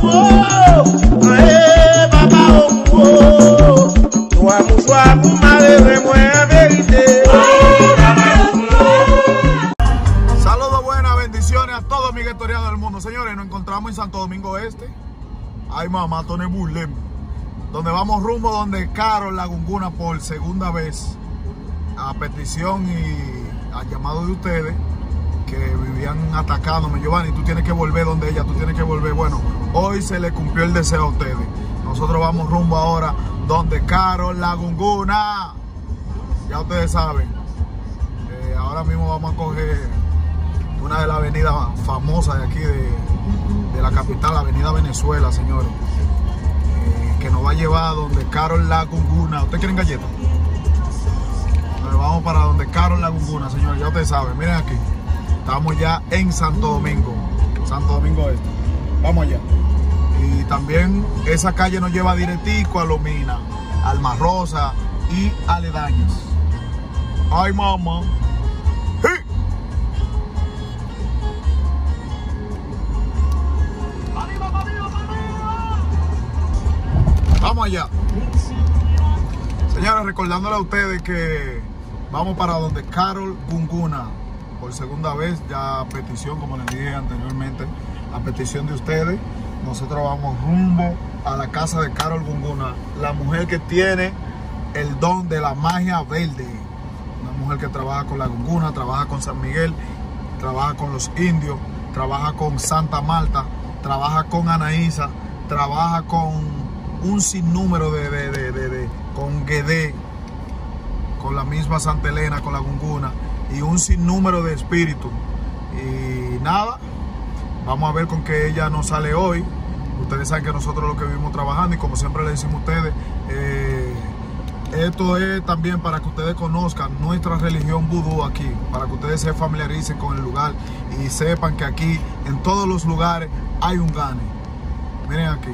Saludos, buenas bendiciones a todos mis guetorianos del mundo. Señores, nos encontramos en Santo Domingo Este. Ay mamá, Tony Burlem, donde vamos rumbo donde Carol La Gunguna por segunda vez, a petición y a llamado de ustedes que vivían atacándome. Giovanni, tú tienes que volver donde ella, tú tienes que volver. Bueno, hoy se le cumplió el deseo a ustedes. Nosotros vamos rumbo ahora donde Carol La Gunguna. Ya ustedes saben, ahora mismo vamos a coger una de las avenidas famosas de aquí de la capital, la avenida Venezuela, señores, que nos va a llevar donde Carol La Gunguna. ¿Ustedes quieren galletas? Vamos para donde Carol La Gunguna, señores, ya ustedes saben. Miren aquí, estamos ya en Santo Domingo Este. Vamos allá. Y también esa calle nos lleva directico a Lomina, Alma Rosa y aledaños. Ay mamá. ¡Sí! Vamos allá. Señores, recordándole a ustedes que vamos para donde Carol Gunguna por segunda vez, ya a petición, como les dije anteriormente, a petición de ustedes. Nosotros vamos rumbo a la casa de Carol Gunguna, la mujer que tiene el don de la magia verde. Una mujer que trabaja con la Gunguna, trabaja con San Miguel, trabaja con los indios, trabaja con Santa Marta, trabaja con Anaísa, trabaja con un sinnúmero con Guedé, con la misma Santa Elena, con la Gunguna, y un sinnúmero de espíritus. Y nada, vamos a ver con qué ella nos sale hoy. Ustedes saben que nosotros lo que vivimos trabajando, y como siempre le decimos a ustedes, esto es también para que ustedes conozcan nuestra religión vudú aquí, para que ustedes se familiaricen con el lugar y sepan que aquí, en todos los lugares, hay un gane. Miren aquí.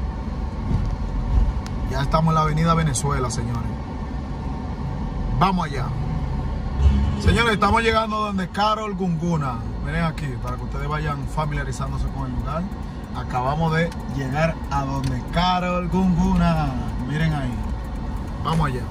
Ya estamos en la avenida Venezuela, señores. Vamos allá. Señores, estamos llegando donde Carol Gunguna. Miren aquí, para que ustedes vayan familiarizándose con el lugar. Acabamos de llegar a donde Carol Gunguna. Miren ahí. Vamos allá.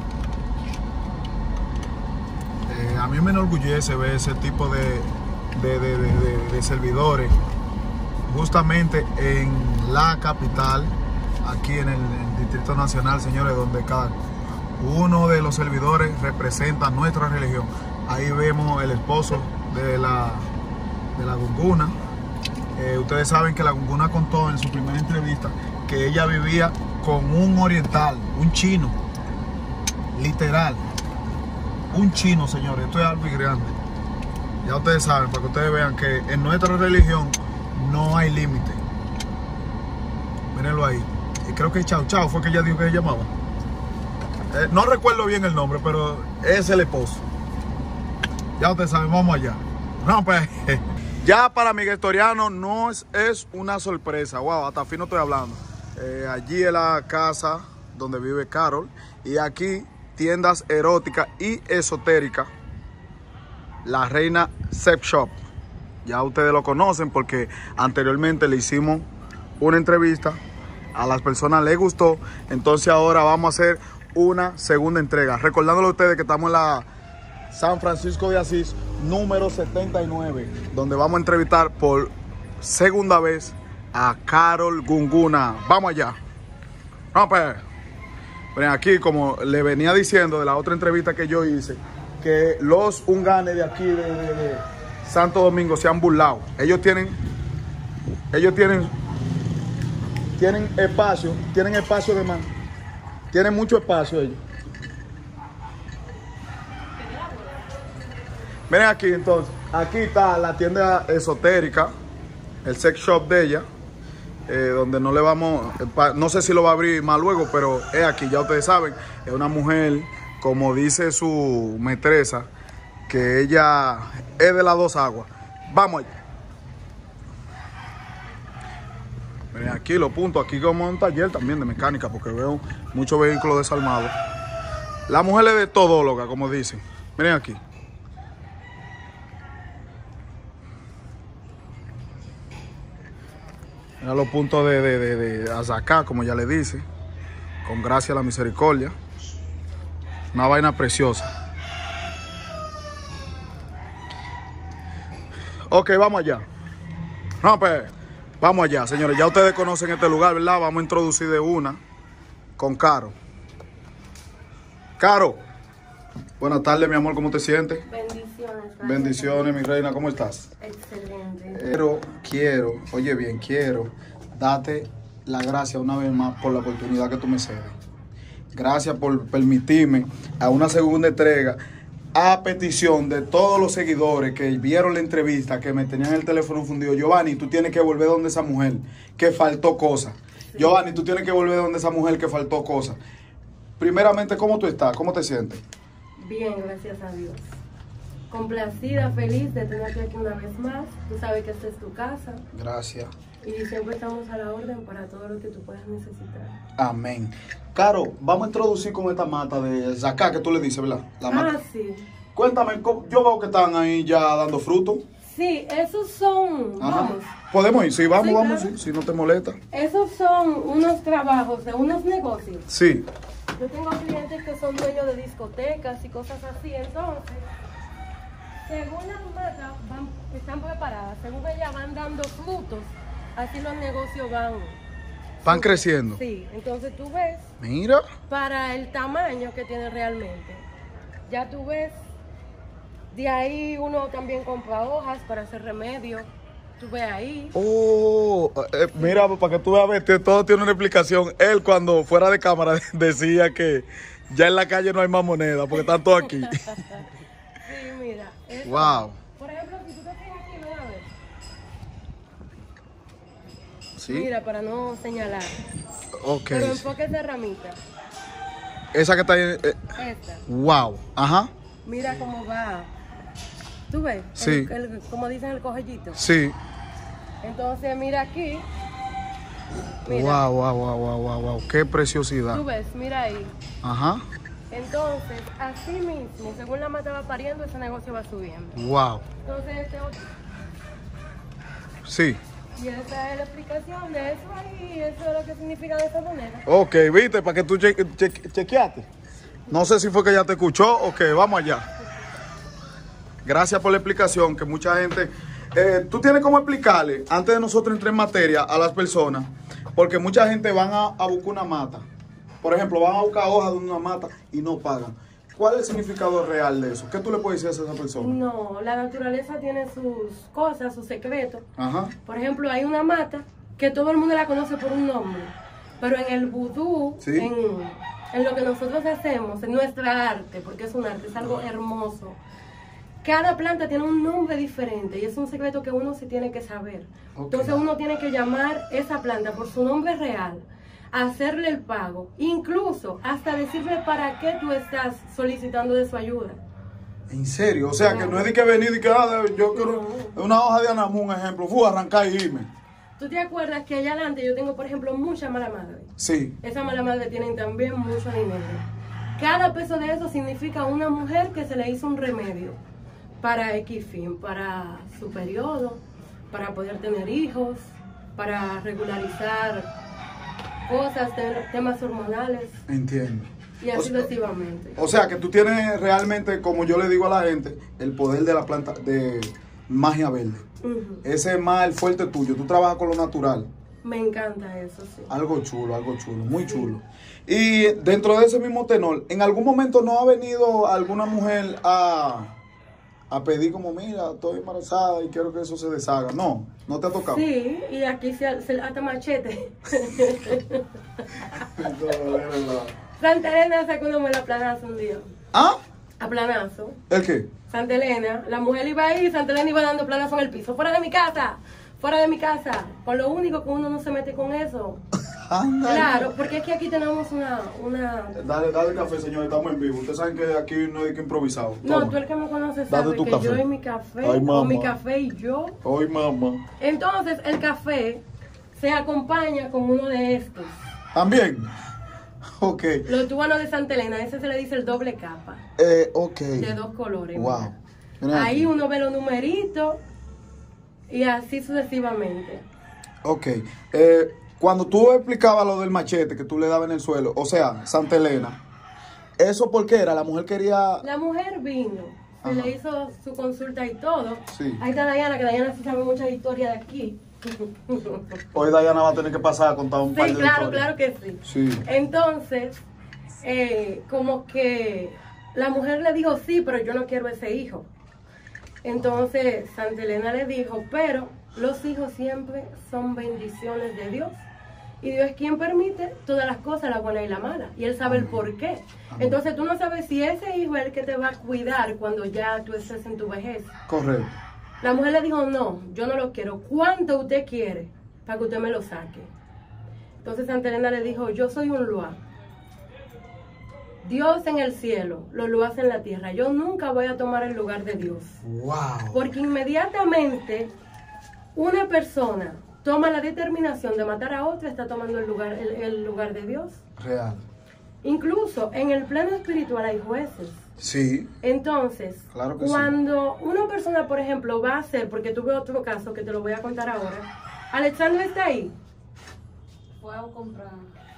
A mí me enorgullece ver ese tipo de servidores justamente en la capital, aquí en el Distrito Nacional, señores, donde cada uno de los servidores representa nuestra religión. Ahí vemos el esposo de la Gunguna. Ustedes saben que la Gunguna contó en su primera entrevista que ella vivía con un oriental, un chino, literal, un chino, señores. Esto es algo grande. Ya ustedes saben, para que ustedes vean que en nuestra religión no hay límite. Mírenlo ahí. Y creo que Chao Chao fue que ella dijo que ella llamaba. No recuerdo bien el nombre, pero es el esposo. Ya ustedes saben, vamos allá. No, pues, ya para mi guetoriano no es una sorpresa. Wow, hasta fin no estoy hablando. Allí es la casa donde vive Carol. Y aquí, tiendas eróticas y esotéricas. La Reina Sex Shop. Ya ustedes lo conocen porque anteriormente le hicimos una entrevista. A las personas les gustó. Entonces ahora vamos a hacer una segunda entrega. Recordándole a ustedes que estamos en la San Francisco de Asís, número 79. Donde vamos a entrevistar por segunda vez a Carol Gunguna. Vamos allá. No, pues. Miren, aquí, como le venía diciendo de la otra entrevista que yo hice, que los unganes de aquí de Santo Domingo se han burlado. Ellos tienen espacio de más. Tienen mucho espacio ellos. Miren aquí, entonces. Aquí está la tienda esotérica, el sex shop de ella. Donde no le vamos, no sé si lo va a abrir más luego, pero es aquí, ya ustedes saben. Es una mujer, como dice su maestresa, que ella es de las dos aguas. Vamos allá. Miren aquí los puntos, aquí como un taller también de mecánica, porque veo muchos vehículos desarmados. La mujer es de todóloga, como dicen. Miren aquí. Mira los puntos de azacá, como ya le dice. Con gracia a la misericordia. Una vaina preciosa. Ok, vamos allá. No, pues, vamos allá, señores. Ya ustedes conocen este lugar, ¿verdad? Vamos a introducir de una con Caro. Caro, buenas tardes, mi amor, ¿cómo te sientes? Bendiciones. Bendiciones, mi reina, ¿cómo estás? Excelente. Quiero darte la gracia una vez más por la oportunidad que tú me cedes. Gracias por permitirme a una segunda entrega a petición de todos los seguidores que vieron la entrevista, que me tenían el teléfono fundido. Giovanni, tú tienes que volver donde esa mujer que faltó cosas. Sí. Giovanni, tú tienes que volver donde esa mujer que faltó cosas. Primeramente, ¿cómo tú estás? ¿Cómo te sientes? Bien, gracias a Dios. Complacida, feliz de tenerte aquí una vez más. Tú sabes que esta es tu casa. Gracias. Y siempre estamos a la orden para todo lo que tú puedas necesitar. Amén. Caro, vamos a introducir con esta mata de zacá que tú le dices, ¿verdad? La mata. Sí. Cuéntame, yo veo que están ahí ya dando fruto. Sí, esos son... Ajá. Vamos. ¿Podemos ir? Sí, vamos, Sí, vamos, claro. sí, si no te molesta. Esos son unos trabajos de unos negocios. Sí. Yo tengo clientes que son dueños de discotecas y cosas así, entonces, según las matas están preparadas, según ellas van dando frutos, así los negocios Van creciendo. Sí, entonces tú ves, Mira. para el tamaño que tiene realmente, ya tú ves, de ahí uno también compra hojas para hacer remedio. Tú ves ahí. Oh, mira, para que tú veas, todo tiene una explicación. Él cuando fuera de cámara decía que ya en la calle no hay más moneda porque están todos aquí. Sí, mira. Eso, Wow. por ejemplo, si tú te fijas aquí, ¿no? A ver. Sí. Mira, para no señalar. Ok. Pero enfoque esa ramita. Esa que está ahí. Esta. Wow. Ajá. Mira cómo va. ¿Tú ves? Sí. Como dicen el cojellito. Sí. Entonces, mira aquí. Mira. Wow. Qué preciosidad. Tú ves, mira ahí. Ajá. Entonces, así mismo, según la mata va pariendo, ese negocio va subiendo. Wow. Entonces, este otro. Sí. Y esa es la explicación de eso ahí, eso es lo que significa de esa moneda. Ok, viste, para que tú chequeaste. No sé si fue que ya te escuchó o que vamos allá. Gracias por la explicación, que mucha gente... tú tienes cómo explicarle, antes de nosotros entrar en materia, a las personas, porque mucha gente van a buscar una mata. Por ejemplo, van a buscar hojas de una mata y no pagan. ¿Cuál es el significado real de eso? ¿Qué tú le puedes decir a esa persona? No, la naturaleza tiene sus cosas, sus secretos. Ajá. Por ejemplo, hay una mata que todo el mundo la conoce por un nombre, pero en el vudú, Sí. en lo que nosotros hacemos, en nuestra arte, porque es un arte, es algo hermoso. Cada planta tiene un nombre diferente y es un secreto que uno sí tiene que saber. Ok. Entonces uno tiene que llamar esa planta por su nombre real, hacerle el pago, incluso hasta decirle para qué tú estás solicitando de su ayuda. ¿En serio? O sea, que no es de que venir y que yo quiero una hoja de anamú, un ejemplo, arrancar y irme. ¿Tú te acuerdas que allá adelante yo tengo, por ejemplo, mucha mala madre? Sí. Esa mala madre tienen también mucho dinero. Cada peso de eso significa una mujer que se le hizo un remedio para X fin, para su periodo, para poder tener hijos, para regularizar cosas, temas hormonales. Entiendo. Y así sucesivamente. O sea, que tú tienes realmente, como yo le digo a la gente, el poder de la planta de magia verde. Ese es más el fuerte tuyo. Tú trabajas con lo natural. Me encanta eso, sí. Algo chulo, muy chulo. Y dentro de ese mismo tenor, ¿en algún momento no ha venido alguna mujer a pedir como, mira, estoy embarazada y quiero que eso se deshaga? No, no te ha tocado. Sí, y aquí se hasta machete. Santa Elena sacó una muela a planazo un día. ¿Ah? A planazo. ¿El qué? Santa Elena, la mujer iba ahí y Santa Elena iba dando planazo en el piso. ¡Fuera de mi casa! ¡Fuera de mi casa! Por lo único que uno no se mete con eso. Anda. Claro, porque es que aquí tenemos una... Dale café, señor, estamos en vivo. Ustedes saben que aquí no hay que improvisar. No, tú el que me conoces Dale sabe tu que café. yo y mi café, Ay, o mamá. mi café y yo. Ay, mamá. Entonces, el café se acompaña con uno de estos. ¿También? Ok. Los tubanos de Santa Elena, ese se le dice el doble capa. Ok. De 2 colores. Wow. Mira. Mira Ahí aquí. uno ve los numeritos y así sucesivamente. Ok. Cuando tú explicabas lo del machete que tú le dabas en el suelo, o sea, Santa Elena, ¿eso por qué era? ¿La mujer quería...? La mujer vino, se le hizo su consulta y todo. Sí. Ahí está Dayana, que Dayana sí sabe muchas historias de aquí. Hoy Dayana va a tener que pasar a contar un par de Sí, claro, historias. claro que sí. Sí. Entonces, como que la mujer le dijo, sí, pero yo no quiero ese hijo. Entonces, Santa Elena le dijo, pero los hijos siempre son bendiciones de Dios. Y Dios es quien permite todas las cosas, la buena y la mala. Y Él sabe el por qué. Entonces, tú no sabes si ese hijo es el que te va a cuidar cuando ya tú estés en tu vejez. Correcto. La mujer le dijo, no, yo no lo quiero. ¿Cuánto usted quiere para que usted me lo saque? Entonces Santa Elena le dijo, yo soy un Lua. Dios en el cielo, los Luas en la tierra. Yo nunca voy a tomar el lugar de Dios. Wow. Porque inmediatamente una persona toma la determinación de matar a otra, está tomando el lugar de Dios. Real. Incluso en el plano espiritual hay jueces. Sí. Entonces, Claro que cuando una persona, por ejemplo, va a hacer, porque tuve otro caso que te lo voy a contar ahora, Alexandra está ahí. Fue a comprar.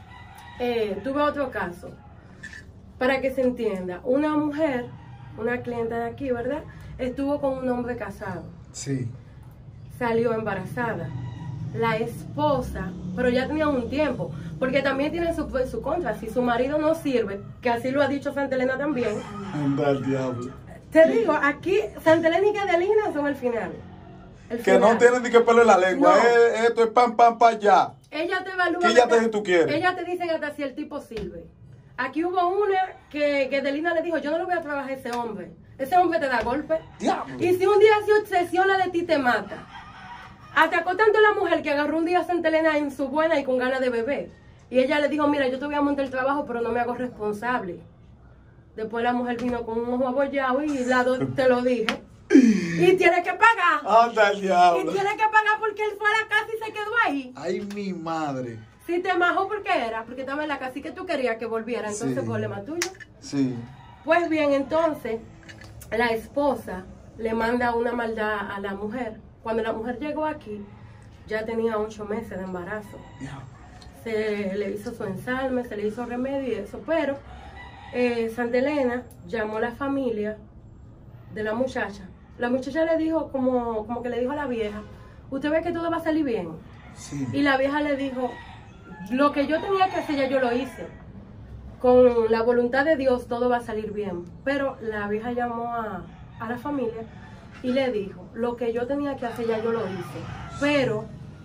Tuve otro caso, para que se entienda. Una mujer, una clienta de aquí, ¿verdad? Estuvo con un hombre casado. Sí. Salió embarazada. La esposa, pero ya tenía un tiempo, porque también tiene su contra. Si su marido no sirve, que así lo ha dicho Santa Elena también. Anda el diablo. Te digo, aquí Santa Elena y Cadelina son el final. El Que no final. tienen ni que pelo en la lengua. No. Esto es pam, pam, pa' allá. Ella te evalúa. Quíllate si tú quieres. Ella te dice hasta si el tipo sirve. Aquí hubo una que Delina le dijo, yo no le voy a trabajar a ese hombre. Ese hombre te da golpe. Diablo. Y si un día se obsesiona de ti, te mata. Atacó tanto a la mujer que agarró un día a Santa Elena en su buena y con ganas de beber. Y ella le dijo, mira, yo te voy a montar el trabajo, pero no me hago responsable. Después la mujer vino con un ojo abollado y te lo dije. Y tiene que pagar. Anda el Y diablo. tiene que pagar porque él fue a la casa y se quedó ahí. Ay, mi madre. Si te majó, porque era? Porque estaba en la casa y que tú querías que volviera. Entonces, Sí. problema tuyo. Sí. Pues bien, entonces, la esposa le manda una maldad a la mujer. Cuando la mujer llegó aquí, ya tenía 8 meses de embarazo. Diablo. Se le hizo su ensalme, se le hizo remedio y eso. Pero Santa Elena llamó a la familia de la muchacha. La muchacha le dijo, como que le dijo a la vieja, usted ve que todo va a salir bien. Sí. Y la vieja le dijo, lo que yo tenía que hacer ya yo lo hice. Con la voluntad de Dios todo va a salir bien. Pero la vieja llamó a la familia y le dijo, lo que yo tenía que hacer ya yo lo hice. Pero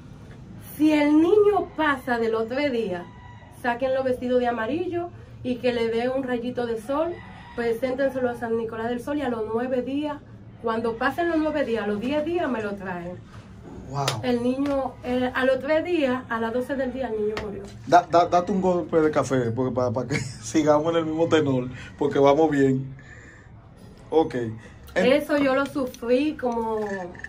si el niño pasa del otro día, sáquenlo vestido de amarillo y que le dé un rayito de sol, preséntenselo a San Nicolás del Sol y a los 9 días, cuando pasen los 9 días, a los 10 días me lo traen. Wow. El niño, a los 3 días, a las 12 del día, el niño murió. Date un golpe de café porque para que sigamos en el mismo tenor, porque vamos bien. Ok. Eso yo lo sufrí como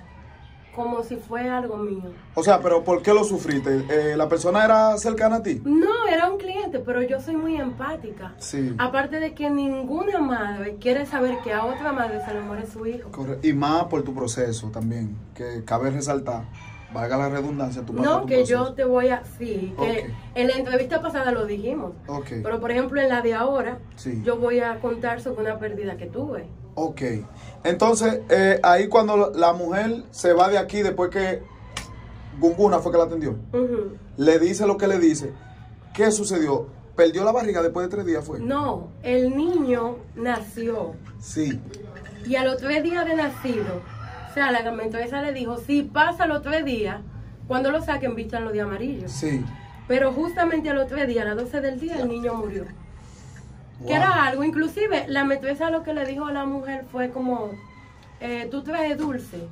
si fue algo mío. O sea, pero ¿por qué lo sufriste? ¿La persona era cercana a ti? No, era un cliente, pero yo soy muy empática. Sí. Aparte de que ninguna madre quiere saber que a otra madre se le muere su hijo. Correcto. Y más por tu proceso también, que cabe resaltar, valga la redundancia, tu No, que yo te voy a... Sí, que Ok. en la entrevista pasada lo dijimos. Ok. Pero por ejemplo en la de ahora, Sí. yo voy a contar sobre una pérdida que tuve. Ok. Entonces, ahí cuando la mujer se va de aquí, después que Gunguna fue que la atendió, Ujú. le dice lo que le dice, ¿qué sucedió? ¿Perdió la barriga después de 3 días fue? No, el niño nació. Sí. Y a los 3 días de nacido, o sea, la mentoresa le dijo, si pasa los 3 días, cuando lo saquen, vístanlo de amarillo. Sí. Pero justamente a los 3 días, a las 12 del día, el niño murió. Wow. Que era algo, inclusive, la mentoresa lo que le dijo a la mujer fue como, tú traes dulce.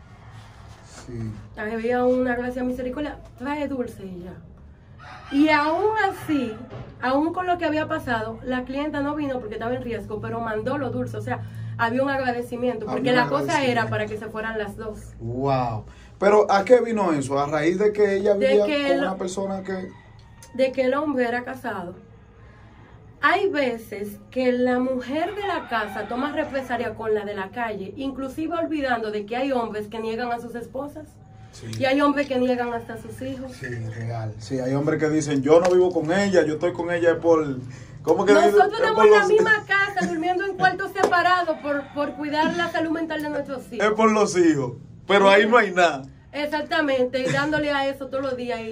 Sí. Había una gracia misericordia, trae dulce y ya. Y aún así, aún con lo que había pasado, la clienta no vino porque estaba en riesgo, pero mandó los dulces. O sea, había un agradecimiento, porque Había un la cosa era agradecimiento. para que se fueran las dos. Wow. Pero ¿a qué vino eso? ¿A raíz de que ella De vivía que con lo- una persona que... De que el hombre era casado. Hay veces que la mujer de la casa toma represalia con la de la calle, inclusive olvidando de que hay hombres que niegan a sus esposas Sí. Y hay hombres que niegan hasta a sus hijos. Sí, real. Sí, hay hombres que dicen, yo no vivo con ella, yo estoy con ella por... ¿Cómo que Nosotros dicen? estamos en la misma casa, durmiendo en cuartos separados por cuidar la salud mental de nuestros hijos. Es por los hijos, pero ahí no hay nada. Exactamente, y dándole a eso todos los días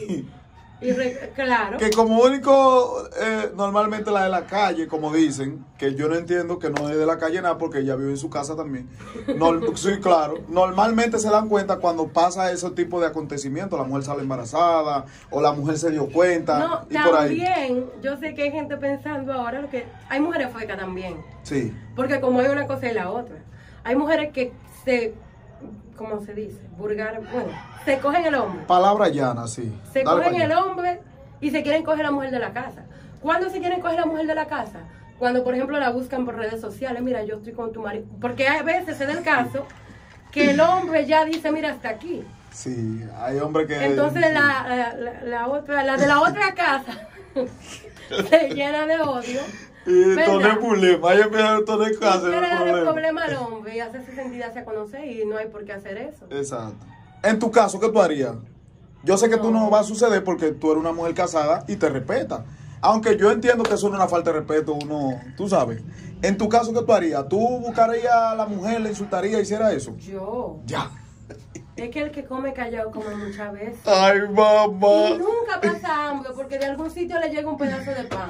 claro. Que como único, normalmente la de la calle, como dicen, que yo no entiendo que no es de la calle nada porque ella vive en su casa también. Sí, claro. Normalmente se dan cuenta cuando pasa ese tipo de acontecimientos. La mujer sale embarazada o la mujer se dio cuenta. No, y por ahí. también, yo sé que hay gente pensando ahora que hay mujeres fecas también. Sí. Porque como hay una cosa y la otra. Hay mujeres que ¿cómo se dice? Se cogen el hombre. Palabra llana, sí. Se Dale cogen para el allá. hombre y se quieren coger a la mujer de la casa. ¿Cuándo se quieren coger a la mujer de la casa? Cuando, por ejemplo, la buscan por redes sociales. Mira, yo estoy con tu marido. Porque a veces se da el caso que el hombre ya dice, mira, hasta aquí. Sí, hay hombres que... Entonces sí. la de la otra casa se llena de odio. Y ¿verdad? todo el problema, ahí empieza a tener casa, Quiere dar el problema. problema al hombre y hacerse sentir hacia conocer y no hay por qué hacer eso. Exacto. En tu caso, ¿qué tú harías? Yo sé que tú no va a suceder porque tú eres una mujer casada y te respeta. Aunque yo entiendo que eso no es una falta de respeto, uno, tú sabes. En tu caso, ¿qué tú harías? ¿Tú buscarías a la mujer, le insultarías, hiciera eso? Yo. Ya. Es que el que come callado come muchas veces. Ay, mamá. Y nunca pasa hambre porque de algún sitio le llega un pedazo de pan.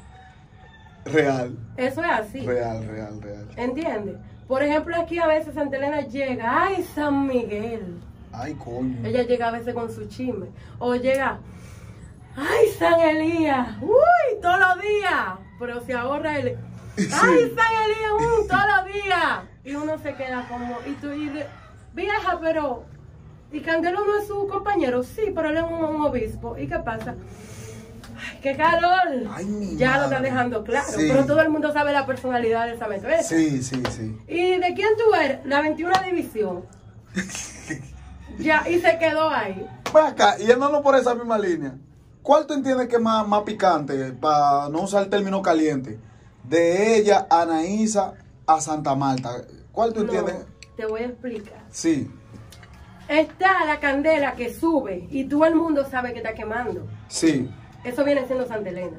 Real. Eso es así. Real. ¿Entiendes? Por ejemplo, aquí a veces Santa Elena llega, ay, San Miguel. Ay, coño. Ella llega a veces con su chisme. O llega, ay, San Elías, uy, todos los días. Pero se ahorra el, ay, San Elías, todos los días. Y uno se queda como, vieja, pero, ¿y Candelo no es su compañero? Sí, pero él es un obispo. ¿Y qué pasa? Ay, qué calor. Ay, mi ya madre. lo está dejando claro. Sí. Pero todo el mundo sabe la personalidad de esa maestra. Sí. ¿Y de quién tú eres? La 21 división. Ya, y se quedó ahí. Ven acá, y andando por esa misma línea, ¿cuál tú entiendes que es más picante, para no usar el término caliente? De ella, Anaísa, a Santa Marta. ¿Cuál tú entiendes? No, te voy a explicar. Sí, Está la candela que sube y todo el mundo sabe que está quemando. sí. Eso viene siendo Santa Elena.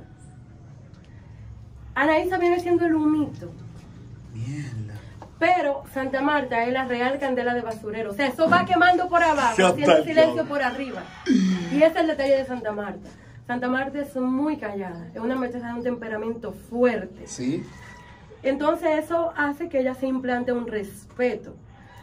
Anaísa viene siendo el humito. Mierda. Pero Santa Marta es la real candela de basurero. O sea, eso va quemando por abajo, Ya haciendo está, silencio ya. por arriba. Y ese es el detalle de Santa Marta. Santa Marta es muy callada. Es una muchacha de un temperamento fuerte. Sí. Entonces eso hace que ella se implante un respeto.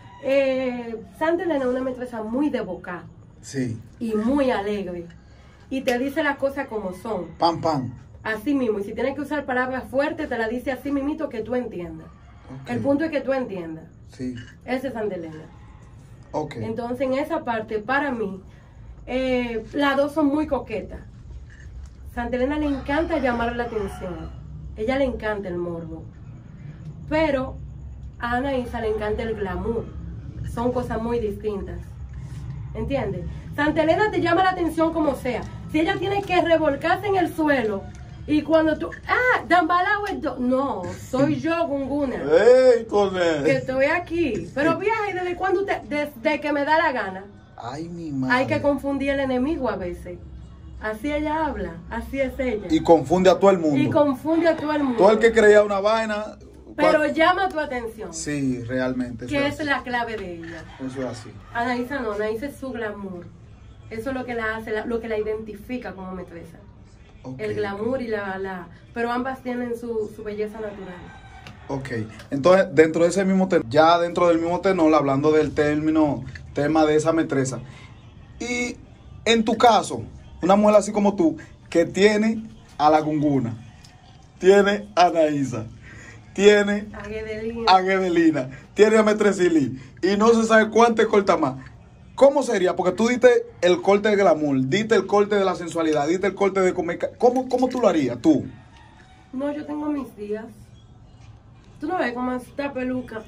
Santa Elena es una maestra muy de boca Sí. y muy alegre. Y te dice las cosas como son. Pam, pam. Así mismo. Y si tienes que usar palabras fuertes, te la dice así mismito que tú entiendas. Ok. El punto es que tú entiendas. Sí. Ese es Santa Elena. Ok. Entonces en esa parte, para mí, las dos son muy coquetas. Santa Elena le encanta llamar la atención. Ella le encanta el morbo. Pero a Anaísa le encanta el glamour. Son cosas muy distintas. ¿Entiendes? Santa Elena te llama la atención como sea. Si ella tiene que revolcarse en el suelo y cuando tú... ¡Ah! Dambalao es no, soy yo, Gunguna. ¡Ey, con él! Que estoy aquí. Pero viaja, ¿y desde cuándo desde que me da la gana? Ay, mi madre. Hay que confundir el enemigo a veces. Así ella habla, así es ella. Y confunde a todo el mundo. Y confunde a todo el mundo. Todo el que creía una vaina... Pero llama tu atención. Sí, realmente. eso Que es es la clave de ella. Eso es así. Anaísa no, Anaísa es su glamour. Eso es lo que la hace, lo que la identifica como maestra. Ok. El glamour y pero ambas tienen su belleza natural. Ok, entonces dentro de ese mismo tenor, ya dentro del mismo tenor, hablando del tema de esa maestra. Y en tu caso, una mujer así como tú, que tiene a la Gunguna, tiene a Anaísa, tiene a Gedelina, tiene a Metresili, y no se sabe cuánto corta más. ¿Cómo sería? Porque tú diste el corte de glamour, diste el corte de la sensualidad, diste el corte de comer. ¿Cómo tú lo harías, tú? No, yo tengo mis días. Tú no ves cómo está peluca.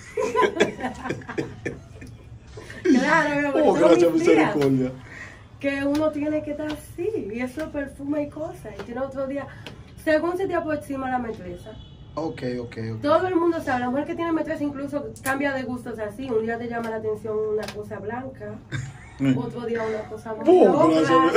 Claro, Oh, gracias, misericordia. Que uno tiene que estar así. Y eso perfume y cosas. Y tiene otro día. Según se te aproxima la maestra. Ok. Todo el mundo sabe. La mujer que tiene maestra incluso cambia de gustos así. Un día te llama la atención una cosa blanca. otro día una cosa muy ¡Pum!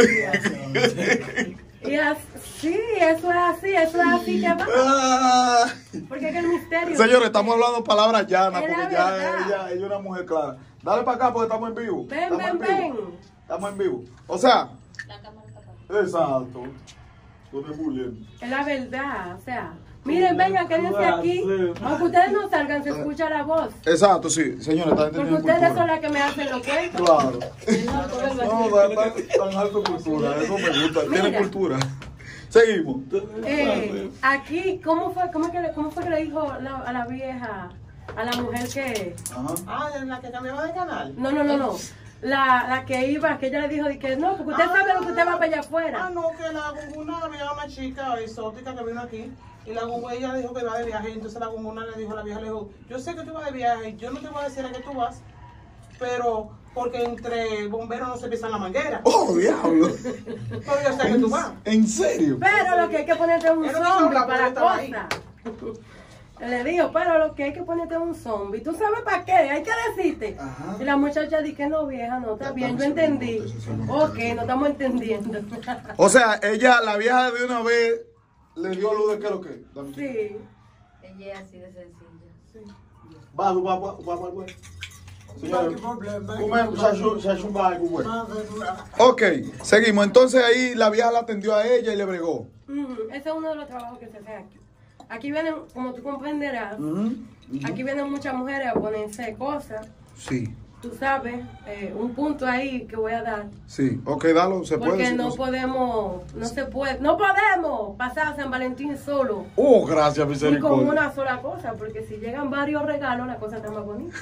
Y así, eso es así que va. Porque es que el misterio. Señores, estamos hablando palabras llanas, Es la porque ya verdad. ella es una mujer clara. Dale para acá porque estamos en vivo. Ven. Estamos en vivo. O sea, La cámara está apagada. exacto. Tú me bullying. Es la verdad, o sea. Miren, vengan, quédense aquí. Aunque ustedes no salgan, se escucha la voz. Exacto, sí. Señores, está Porque entendiendo ustedes son cultura. las que me hacen los cuentos. Claro. No, tan alto cultura. Eso me gusta. Tiene Mira. cultura. Seguimos. Aquí, ¿cómo fue que le dijo a la vieja, a la mujer que... Ajá. Ah, la que cambiaba de canal. No. La que iba, que ella le dijo de que no, porque usted sabe lo que usted va para allá Ah, afuera. no, que la gunguna había una chica exótica que vino aquí. Y la gunguna, ella dijo que iba de viaje. Entonces la gunguna le dijo a la vieja, le dijo, yo sé que tú vas de viaje, yo no te voy a decir a qué tú vas, pero porque entre bomberos no se pisan la manguera. ¡Oh, diablo! Pero yo sé que tú vas. ¿En serio? Pero lo que hay que ponerte un Era una zombie sola, para pero estaba ahí. cosa. Le digo, pero lo que hay que ponerte un zombie. ¿Tú sabes para qué? Hay que decirte. Ajá. Y la muchacha dice que no, vieja, no, está Ya bien, yo estamos entendí. en eso, sí, Ok, no estamos entendiendo. O sea, ella, la vieja de una vez, le dio luz de qué es lo que. Dame. Sí. Ella es así de sencilla. Va, güey. Señores, se ha chumbado algo, güey. Ok, seguimos. Entonces ahí la vieja la atendió a ella y le bregó. Ese es uno de los trabajos que se hacen aquí. Aquí vienen, como tú comprenderás, aquí vienen muchas mujeres a ponerse cosas. Sí, Tú sabes, un punto ahí que voy a dar. sí. Ok, dalo, se puede. Porque decir no cosas. podemos, no podemos pasar San Valentín solo. Oh, gracias, Y con misericordia. una sola cosa, porque si llegan varios regalos, la cosa está más bonita.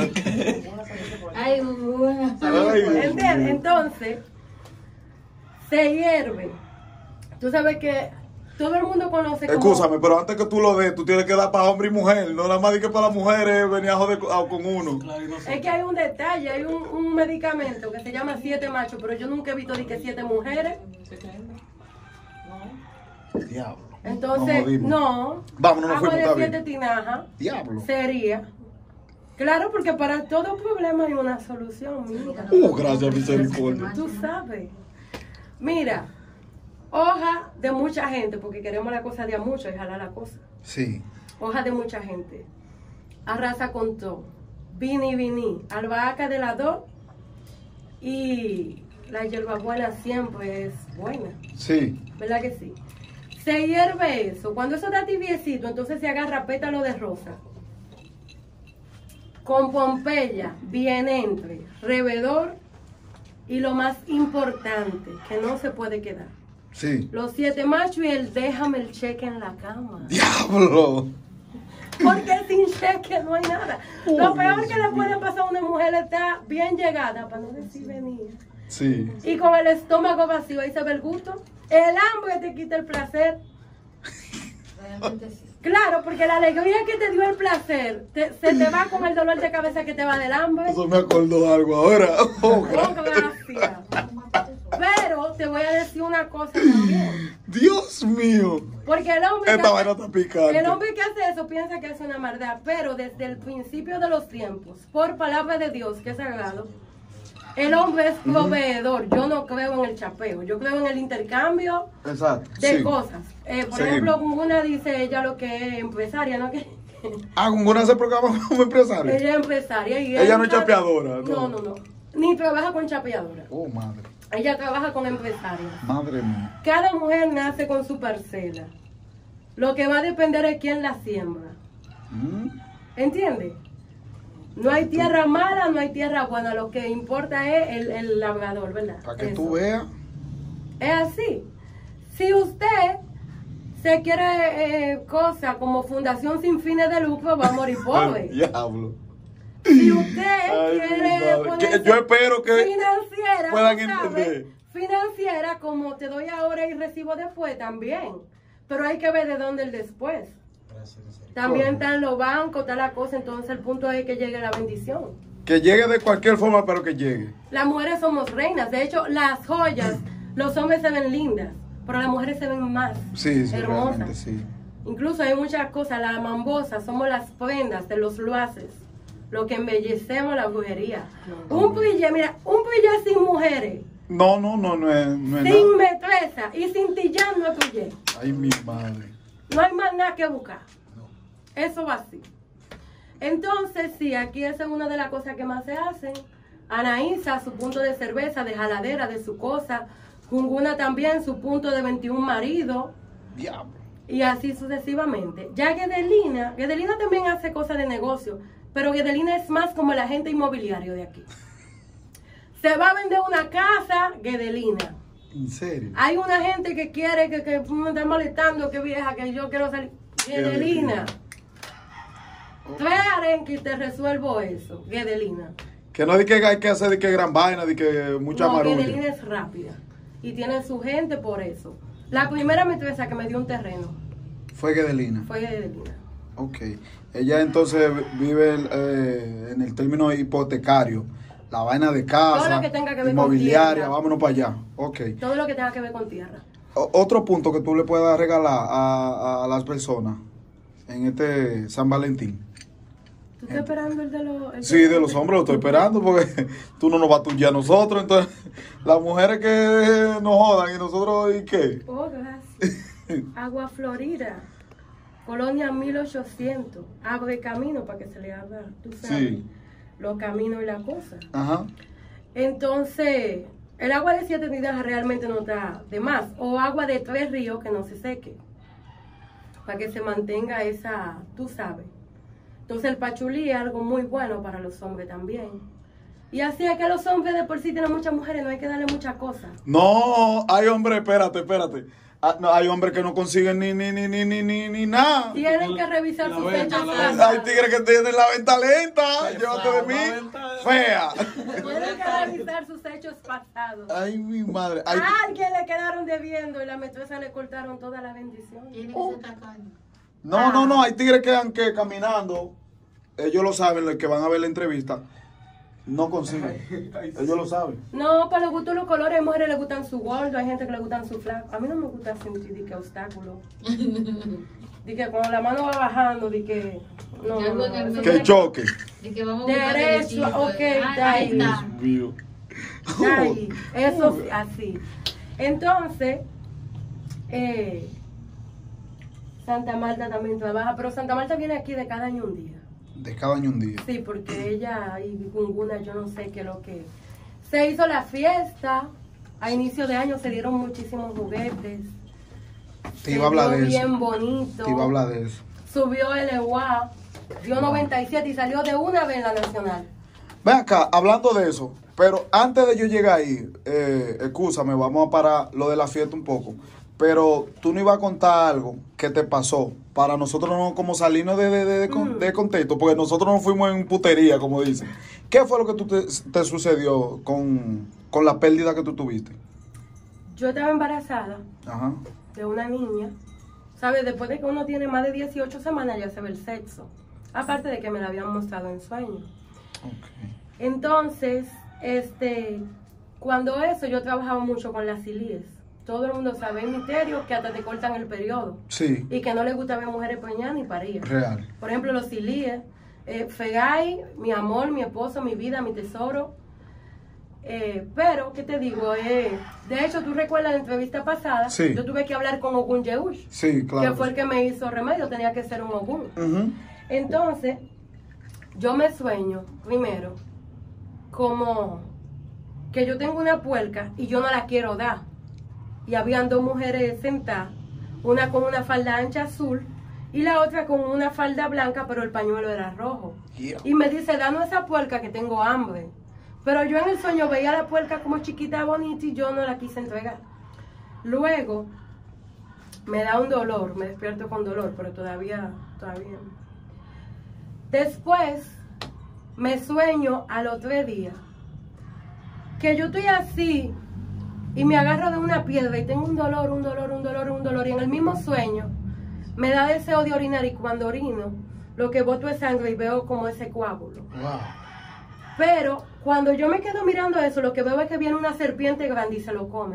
Ay, muy buena. Ay, Dios ¿Entiendes? mío. Entonces, se hierve. Tú sabes que todo el mundo conoce como... Escúchame, pero antes que tú lo des, tú tienes que dar para hombre y mujer. No nada más di que para las mujeres venía a joder con uno. Es que hay un detalle, hay un medicamento que se llama 7 machos, pero yo nunca he visto de que 7 mujeres. Diablo. Entonces, Nos jodimos. no. Vámonos, nos Agua fuimos, de está 7 bien. tinajas Diablo. sería. Claro, porque para todo problema hay una solución, mira. Oh, gracias, misericordia. Tú sabes. Mira, hoja de mucha gente, porque queremos la cosa de a mucho y jalar la cosa. Sí. Hoja de mucha gente. Arrasa con todo. Vini, albahaca de las dos. Y la hierbabuena siempre es buena. Sí. ¿Verdad que sí? Se hierve eso. Cuando eso está tibiecito, entonces se agarra pétalo de rosa. Con Pompeya, bien entre, revedor y lo más importante, que no se puede quedar. Sí. Los 7 machos y el déjame el cheque en la cama. Diablo. Porque sin cheque no hay nada. Lo peor que le puede pasar a una mujer está bien llegada, para no decir venir. Sí. Y con el estómago vacío, ahí se ve el gusto. El hambre te quita el placer. Realmente sí. Claro, porque la alegría que te dio el placer se te va con el dolor de cabeza que te va del hambre. Eso me acordó de algo ahora. Oh, Oh, gracias. Pero te voy a decir una cosa también. Dios mío. Porque el hombre, Esta vaina está picante. el hombre que hace eso piensa que hace una maldad. Pero desde el principio de los tiempos, por palabra de Dios, que es sagrado, el hombre es proveedor. Yo no creo en el chapeo. Yo creo en el intercambio Exacto. de Sí. cosas. Por Seguimos. ejemplo, una dice ella lo que es empresaria, ¿no? Que Ah, con una se programa como empresario. ella es empresaria y Ella no es chapeadora, No, no. no. Ni trabaja con chapeadora. Oh, madre. Ella trabaja con empresarias. Madre mía. Cada mujer nace con su parcela. Lo que va a depender es quién la siembra. ¿Entiendes? No hay tierra mala, no hay tierra buena. Lo que importa es el labrador, ¿verdad? Para que Eso. tú veas. Es así. Si usted se quiere cosas como fundación sin fines de lucro, va a morir pobre. Diablo. Si usted Ay, quiere mi madre. ponerse Yo espero que financiera, puedan tú sabes, entender. financiera, como te doy ahora y recibo después también. Pero hay que ver de dónde el después. También están los bancos, está la cosa, entonces el punto es que llegue la bendición. Que llegue de cualquier forma, pero que llegue. Las mujeres somos reinas, de hecho las joyas, los hombres se ven lindas, pero las mujeres se ven más Sí, sí, hermosas. realmente sí. Incluso hay muchas cosas, las mambosas somos las prendas de los luaces. lo que embellecemos la brujería. Un pille, mira, un pille sin mujeres, No es nada. sin metresa y sin tillar no es pille. Ay, mi madre. No hay más nada que buscar. Eso va así. Entonces, sí, aquí esa es una de las cosas que más se hacen. Anaísa, su punto de cerveza, de jaladera, de su cosa. Junguna también, su punto de 21 maridos. Diablo. Y así sucesivamente. Ya Guedelina también hace cosas de negocio, pero Guedelina es más como el agente inmobiliario de aquí. Se va a vender una casa, Guedelina. ¿En serio? Hay una gente que quiere que me está molestando, que vieja, que yo quiero salir. Guedelina. Trae arenque y te resuelvo eso, Guedelina. Que no di que hay que hacer de que gran vaina, de que mucha No, marulla. Guedelina es rápida. Y tiene su gente por eso. La primera metresa que me dio un terreno Fue Guedelina. fue Guedelina. Ok. Ella entonces vive en el término hipotecario. La vaina de casa, Todo lo que tenga que ver con inmobiliaria, tierra. vámonos para allá. Ok. Todo lo que tenga que ver con tierra. Otro punto que tú le puedas regalar a las personas en este San Valentín. ¿Tú estás esperando el de los... Sí, de los hombres lo estoy esperando porque tú no nos vas a tullar a nosotros. Entonces, las mujeres que nos jodan y nosotros, ¿y qué? Oh, gracias. Agua Florida. Colonia 1800. Abre camino para que se le abra, tú sabes, Sí. los caminos y la cosa. Ajá. Entonces, el agua de 7 días realmente no está de más. O agua de 3 ríos que no se seque. Para que se mantenga esa, tú sabes. Entonces el pachulí es algo muy bueno para los hombres también. Y así es que los hombres de por sí tienen muchas mujeres, no hay que darle muchas cosas. No, hay hombres, espérate. No, hay hombres que no consiguen ni nada. Tienen que revisar sus hechos Hay pasados. tigres que tienen la venta lenta. Llévate de mí. Fea. Tienen que revisar sus hechos pasados. Ay, mi madre. A Ay, alguien le quedaron debiendo y la metresa le cortaron toda la bendición. Tiene que ser tacaño. no. Hay tigres que aunque caminando, ellos lo saben, los que van a ver la entrevista, no consiguen. Ellos lo saben. No, para los gustos los colores, hay mujeres les gustan su gordo, hay gente que le gustan su flaco. A mí no me gusta sentir de que obstáculo. De que cuando la mano va bajando, de que... No, no, no, Que choque. De que vamos a buscar Derecho, derechito, ok, ahí está está. Mío. Ay, eso sí, así. Entonces, Santa Marta también trabaja, pero Santa Marta viene aquí de cada año un día. De cada año un día. Sí, porque ella y Gunguna, yo no sé qué es lo que... Se hizo la fiesta, a inicio de año se dieron muchísimos juguetes. Te iba a hablar de bien eso. bonito. Te iba a hablar de eso. Subió el EUA, dio 97 y salió de una vez en la nacional. Ven acá, hablando de eso, pero antes de yo llegar ahí, excúsame, vamos a parar lo de la fiesta un poco. Pero tú no ibas a contar algo que te pasó para nosotros no como salirnos de contexto, porque nosotros no fuimos en putería, como dicen. ¿Qué fue lo que te sucedió con la pérdida que tú tuviste? Yo estaba embarazada Ajá. de una niña. ¿Sabes? Después de que uno tiene más de 18 semanas ya se ve el sexo. Aparte de que me la habían mostrado en sueño. Okay. Entonces, cuando eso, yo trabajaba mucho con las silíes. Todo el mundo sabe el misterio que hasta te cortan el periodo. Sí, Y que no les gusta ver mujeres preñadas ni parir. real. Por ejemplo, los silíes. Fegay, mi amor, mi esposo, mi vida, mi tesoro. Pero, ¿qué te digo? De hecho, tú recuerdas la entrevista pasada, Sí. yo tuve que hablar con Ogun Yehush, Sí, claro. que fue el que me hizo remedio, tenía que ser un Ogun. Ujú. Entonces, yo me sueño, primero, como que yo tengo una puerca y yo no la quiero dar. Y habían dos mujeres sentadas, una con una falda ancha azul y la otra con una falda blanca, pero el pañuelo era rojo. Yeah. Y me dice, danos esa puerca que tengo hambre. Pero yo en el sueño veía la puerca como chiquita, bonita, y yo no la quise entregar. Luego, me da un dolor, me despierto con dolor, pero todavía. Después, me sueño al otro día, que yo estoy así, y me agarro de una piedra, y tengo un dolor, y en el mismo sueño, me da deseo de orinar, y cuando orino, lo que boto es sangre, y veo como ese coágulo. Wow. Pero cuando yo me quedo mirando eso, lo que veo es que viene una serpiente grande y se lo come.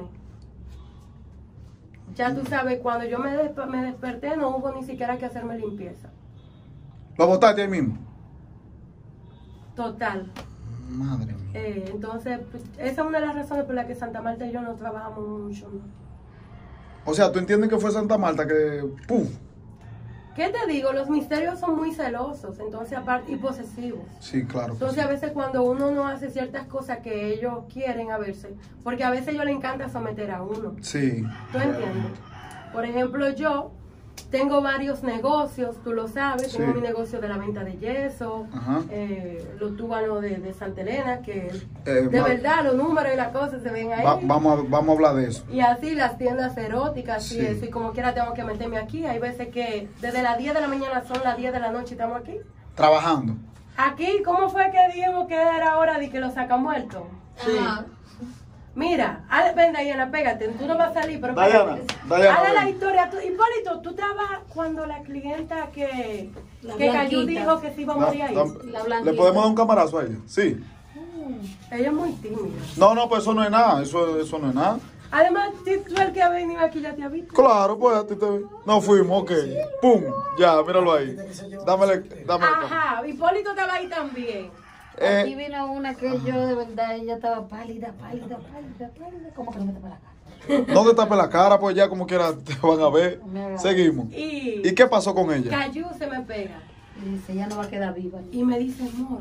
Ya tú sabes, cuando yo me desperté no hubo ni siquiera que hacerme limpieza. ¿Lo botaste ahí mismo? total. Madre mía. Entonces, pues, esa es una de las razones por las que Santa Marta y yo no trabajamos mucho, ¿no? O sea, ¿tú entiendes que fue Santa Marta que... ¡puf! ¿Qué te digo? Los misterios son muy celosos, entonces aparte, y posesivos. Sí, claro. Entonces a veces cuando uno no hace ciertas cosas que ellos quieren a veces, porque a veces a ellos les encanta someter a uno. Sí. ¿Tú entiendes? Por ejemplo, yo tengo varios negocios, tú lo sabes, Sí. tengo mi negocio de la venta de yeso, Ajá. los túbanos de Santa Elena, que Eh, de va- verdad los números y las cosas se ven ahí. vamos a hablar de eso. Y así las tiendas eróticas Sí. y eso, y como quiera tengo que meterme aquí. Hay veces que desde las 10 de la mañana son las 10 de la noche y estamos aquí. Trabajando. Aquí, ¿cómo fue que dijimos que era hora de que lo saca muerto? Ajá. Mira, ven Diana, pégate, tú no vas a salir, pero Diana, pégate. Diana, Hazle la ven. historia. Hipólito, tú estabas cuando la clienta que La cayó blanquita. dijo que se iba a morir ahí. La blanquita. ¿Le podemos dar un camarazo a ella? Sí. Ella es muy tímida. No, pues eso no es nada. Eso no es nada. Además, tú el que ha venido aquí ya te ha visto. Claro, pues a ti te vi. No fuimos, ok. ¡Pum! Ya, míralo ahí. Dámele. Ajá, Hipólito estaba ahí también. Aquí Eh, vino una que yo de verdad, ella estaba pálida, como que no me tapa la cara. no te tapes la cara, pues ya como quiera te van a ver. Mira. Seguimos. Y ¿Y qué pasó con ella? Cayú se me pega. Y dice, ella no va a quedar viva. Y me dice, amor,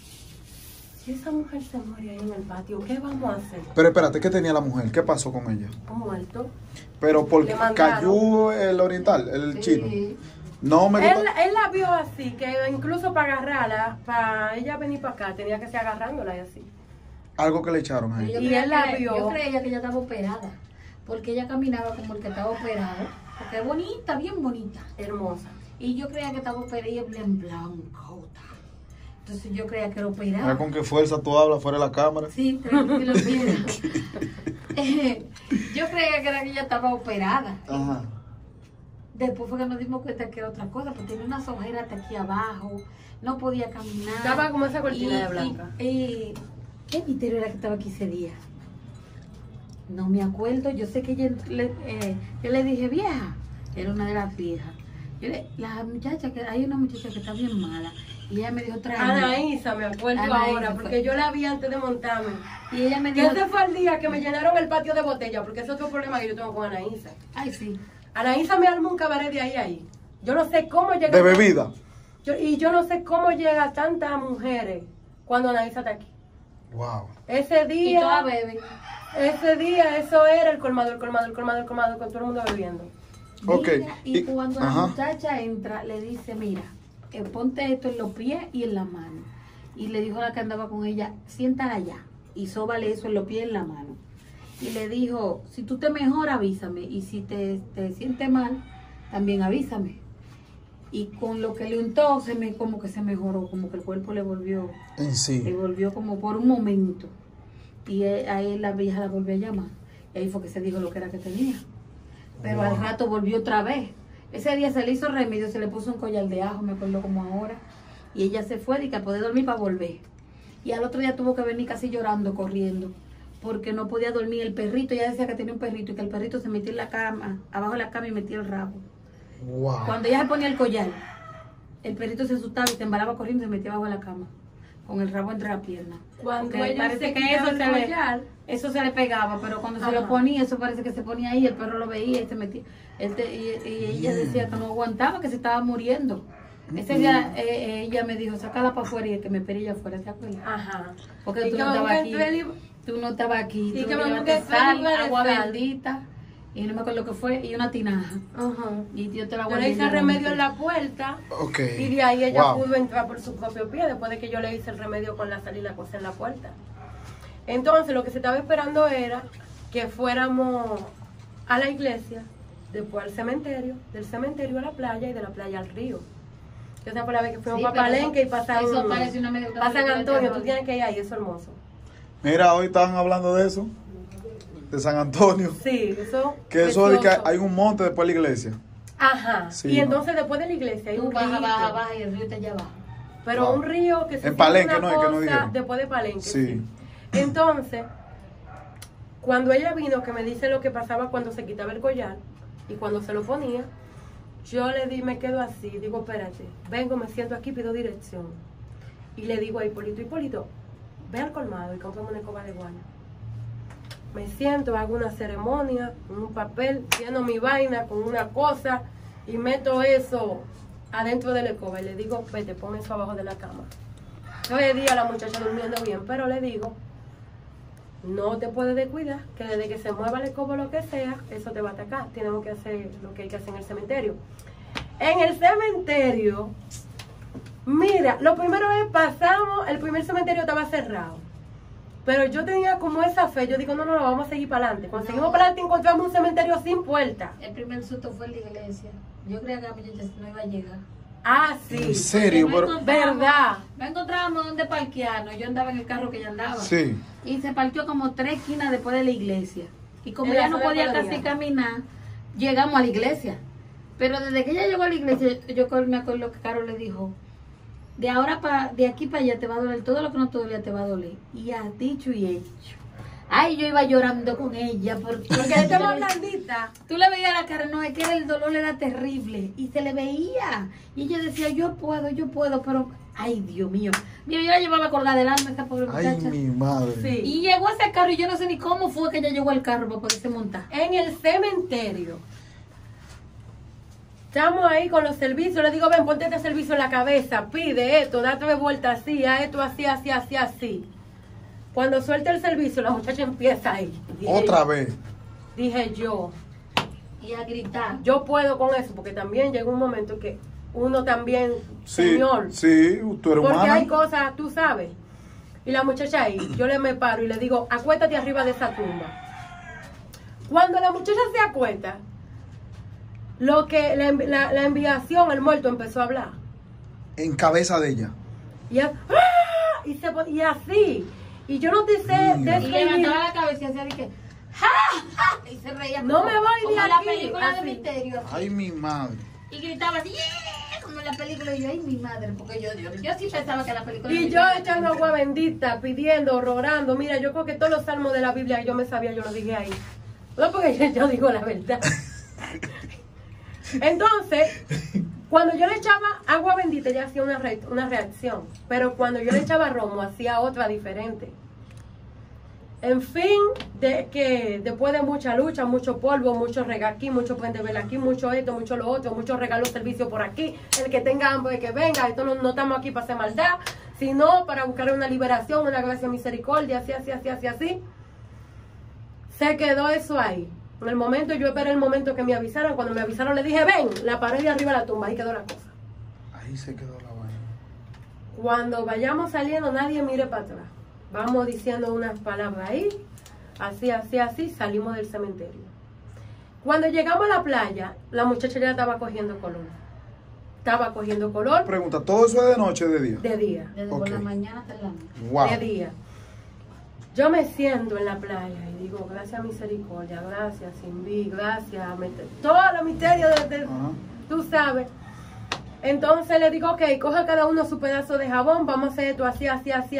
si esa mujer se muere ahí en el patio, ¿qué vamos a hacer? Pero espérate, ¿qué tenía la mujer? ¿Qué pasó con ella? Un muerto. Pero porque Le mandaron. cayó el oriental, el chino. Sí. No me Él la vio así, que incluso para agarrarla, para ella venir para acá, tenía que ser agarrándola y así. algo que le echaron a Pero ella. Y creía él la que- vio. Yo creía que ella estaba operada, porque ella caminaba como el que estaba operado, porque es bonita, bien bonita. Hermosa. Y yo creía que estaba operada y en blancota. Entonces yo creía que era Mira operada. con qué fuerza tú hablas fuera de la cámara. Sí, tranquilo, mira. Yo creía que era que ella estaba operada. Ajá. Después fue que nos dimos cuenta que era otra cosa, porque tenía unas ojeras hasta aquí abajo, no podía caminar. Estaba como esa cortina de blanca. ¿Qué misterio era que estaba aquí ese día? No me acuerdo, yo sé que yo le dije, vieja, era una de las viejas. La muchacha, que hay una muchacha que está bien mala, y ella me dijo, tráeme. Anaísa, me acuerdo Anaísa ahora, fue. porque yo la vi antes de montarme. Y ella me Que dijo, ese fue el día que me llenaron el patio de botella, porque ese es otro problema que yo tengo con Anaísa. ay sí, Anaísa me armó un cabaret de ahí. Yo no sé cómo llega. De bebida. Yo no sé cómo llega tantas mujeres cuando Anaísa está aquí. Wow. Ese y todas día, beben. eso era el colmado, con todo el mundo bebiendo. Ok. Mira, y cuando la ajá. muchacha entra, le dice, mira, ponte esto en los pies y en la mano. Y le dijo a la que andaba con ella, siéntala allá y sóbale eso en los pies y en la mano. Y le dijo, si tú te mejoras, avísame. Y si te sientes mal, también avísame. Y con lo que le untó, como que se mejoró, como que el cuerpo le volvió como por un momento. Y ahí la vieja la volvió a llamar. Y ahí fue que se dijo lo que era que tenía. Pero al rato volvió otra vez. Ese día se le hizo remedio, se le puso un collar de ajo, me acuerdo como ahora. Y ella se fue y que a poder dormir para volver. Y al otro día tuvo que venir casi llorando, corriendo, porque no podía dormir. El perrito, ella decía que tenía un perrito y que el perrito se metía en la cama, abajo de la cama y metía el rabo. Wow. Cuando ella se ponía el collar, el perrito se asustaba y se embalaba corriendo y se metía abajo de la cama, con el rabo entre la pierna. Cuando Porque ella parece se que quitaba el collar, eso se le pegaba, pero cuando se Ajá. lo ponía, eso parece que se ponía ahí, el perro lo veía y se metía. Y ella decía que no aguantaba, que se estaba muriendo. Ese día ella me dijo, sácala para afuera y que me esperé ella afuera, ¿te acuerdas? ajá. Porque Y tú que no estabas aquí. busqué Tú no estabas aquí. Sí, Tú que me llevaste busqué sal, lugar de agua sal. bendita, y no me acuerdo lo que fue, y una tinaja. Ajá. Y yo te la Yo guardé le hice en la remedio mente. en la puerta Ok. y de ahí ella Wow. pudo entrar por su propio pie después de que yo le hice el remedio con la sal y la cosa en la puerta. Entonces lo que se estaba esperando era que fuéramos a la iglesia, después al cementerio, del cementerio a la playa y de la playa al río. Esa fue la vez que fuimos Sí, para pero Palenque y pasaron eso parece una medio a San Antonio. Tú terror. tienes que ir ahí, eso es hermoso. Mira, hoy estaban hablando de eso, de San Antonio. Sí, eso. Que eso de que precioso. hay un monte después de la iglesia. Ajá. Sí, y no. entonces después de la iglesia hay Tú un baja, río. baja, y el río está allá abajo. Pero Wow. un río que se En Palenque, siente una ¿no? Es que no cosa dijeron. después de Palenque. Sí. Entonces, cuando ella vino, que me dice lo que pasaba cuando se quitaba el collar y cuando se lo ponía, yo le di, me quedo así, digo, espérate, vengo, me siento aquí, pido dirección. Y le digo a Hipólito, Hipólito, ve al colmado y cómprame una escoba de guano. Me siento, hago una ceremonia, un papel, lleno mi vaina con una cosa y meto eso adentro de la escoba y le digo, vete, pon eso abajo de la cama. Hoy día la muchacha durmiendo bien, pero le digo, no te puedes descuidar, que desde que se mueva la escoba o lo que sea, eso te va a atacar. Tenemos que hacer lo que hay que hacer en el cementerio. En el cementerio, mira, lo primero es pasamos, el primer cementerio estaba cerrado. Pero yo tenía como esa fe, yo digo, no, vamos a seguir para adelante. Cuando seguimos para adelante encontramos un cementerio sin puerta. El primer susto fue en la iglesia. Yo creía que la muchacha no iba a llegar. Ah, sí. ¿En serio? ¿Verdad? No encontrábamos dónde parquearnos. Yo andaba en el carro que ella andaba. Sí. Y se parqueó como 3 esquinas después de la iglesia. Y como En la ella no zona podía colonial. casi caminar, llegamos a la iglesia. Pero desde que ella llegó a la iglesia, yo me acuerdo que Carol le dijo, de aquí para allá te va a doler, todo lo que no te dolía te va a doler. Y ha dicho y hecho. Ay, yo iba llorando con ella porque Porque estaba blandita. tú le veías la cara, no, es que el dolor era terrible y se le veía. Y ella decía, yo puedo, pero, ay, Dios mío. Mira, yo la llevaba colgada del alma esta pobre Ay, muchacha. mi madre. Sí. Y llegó ese carro y yo no sé ni cómo fue que ella llegó al carro para poderse montar. En el cementerio. Estamos ahí con los servicios. Le digo, ven, ponte este servicio en la cabeza. Pide esto, date vuelta así, a esto así, así, así, así. Cuando suelta el servicio, la muchacha empieza ahí. Otra vez. Dije yo, Y a gritar. yo puedo con eso, porque también llega un momento que uno también, Sí, señor. sí, tú eres Porque humana. hay cosas, tú sabes. Y la muchacha ahí, yo me paro y le digo, acuéstate arriba de esa tumba. Cuando la muchacha se acuesta, lo que la enviación, el muerto empezó a hablar. En cabeza de ella. Y, ¡ah! y así. Y yo no te sé Mira. Y levantaba la cabeza y hacía de que, ¡ja, ja! Y se reía. No me voy de como en la aquí, película de así. misterio. Ay, mi madre. Y gritaba así, ¡yeah! Como en la película. Y yo, ay, mi madre, porque yo sí pensaba que la película Y yo echando agua bendita, pidiendo, orando. Mira, yo creo que todos los salmos de la Biblia yo me sabía, yo lo dije ahí. No, porque yo digo la verdad. Entonces, cuando yo le echaba agua bendita, ella hacía una reacción. Pero cuando yo le echaba romo, hacía otra diferente. En fin, después de mucha lucha, mucho polvo, mucho rega aquí, mucho puente vela aquí, mucho esto, mucho lo otro, mucho regalo servicio por aquí, el que tenga hambre que venga, esto no estamos aquí para hacer maldad, sino para buscar una liberación, una gracia, misericordia, así. Se quedó eso ahí. En el momento, yo esperé el momento que me avisaron, cuando me avisaron le dije, ven, la pared de arriba de la tumba, ahí quedó la cosa. Ahí se quedó la vaina. Cuando vayamos saliendo, nadie mire para atrás. Vamos diciendo unas palabras ahí, así, salimos del cementerio. Cuando llegamos a la playa, la muchacha ya estaba cogiendo color. Pregunta, ¿todo eso es de noche o de día? De día, Desde Ok. por la mañana hasta la noche. Wow. de día. Yo me siento en la playa y digo, gracias misericordia, gracias Simbi, gracias, todo los misterios de Ajá. tú sabes. Entonces le digo, ok, coja cada uno su pedazo de jabón, vamos a hacer esto así.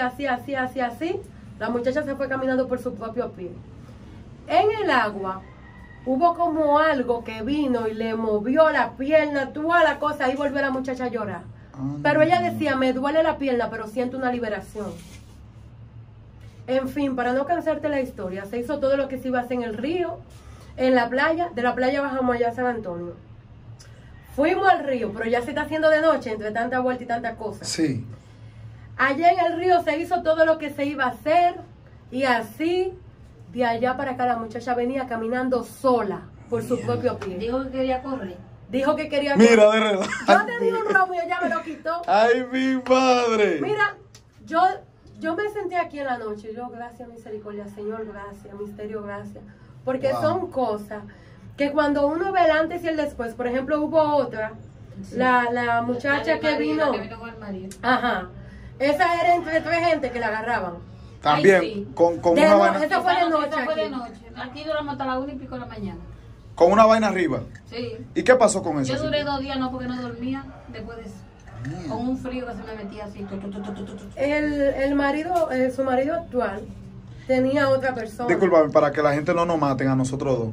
La muchacha se fue caminando por su propio pie. En el agua hubo como algo que vino y le movió la pierna, toda la cosa, ahí volvió la muchacha a llorar. Pero ella decía, me duele la pierna, pero siento una liberación. En fin, para no cansarte la historia, se hizo todo lo que se iba a hacer en el río, en la playa, de la playa bajamos allá a San Antonio. Fuimos al río, pero ya se está haciendo de noche, entre tanta vuelta y tanta cosa. Sí. Allá en el río se hizo todo lo que se iba a hacer, y así, de allá para acá, la muchacha venía caminando sola, por su propio pie. Dijo que quería correr. Dijo que quería... Mira, de relajo. Yo te di un romo y ella me lo quitó. Ay, mi madre. Mira, yo me senté aquí en la noche, yo, gracias, misericordia, Señor, gracias, misterio, gracias. Porque Wow. son cosas que cuando uno ve el antes y el después, por ejemplo, hubo otra, Sí. la muchacha La que vino, que vino con el marido. ajá, esa era entre 3 gente que la agarraban. También, Ay, sí. con De una no- vaina. esa fue de noche Esa fue de aquí. noche. Aquí duramos hasta las 1:00 de la mañana. Con una vaina arriba. Sí. ¿Y qué pasó con eso? Yo duré 2 días, no, porque no dormía después de eso. Con un frío que se me metía así. El marido, su marido actual, tenía otra persona. Disculpame, para que la gente no nos maten a nosotros dos.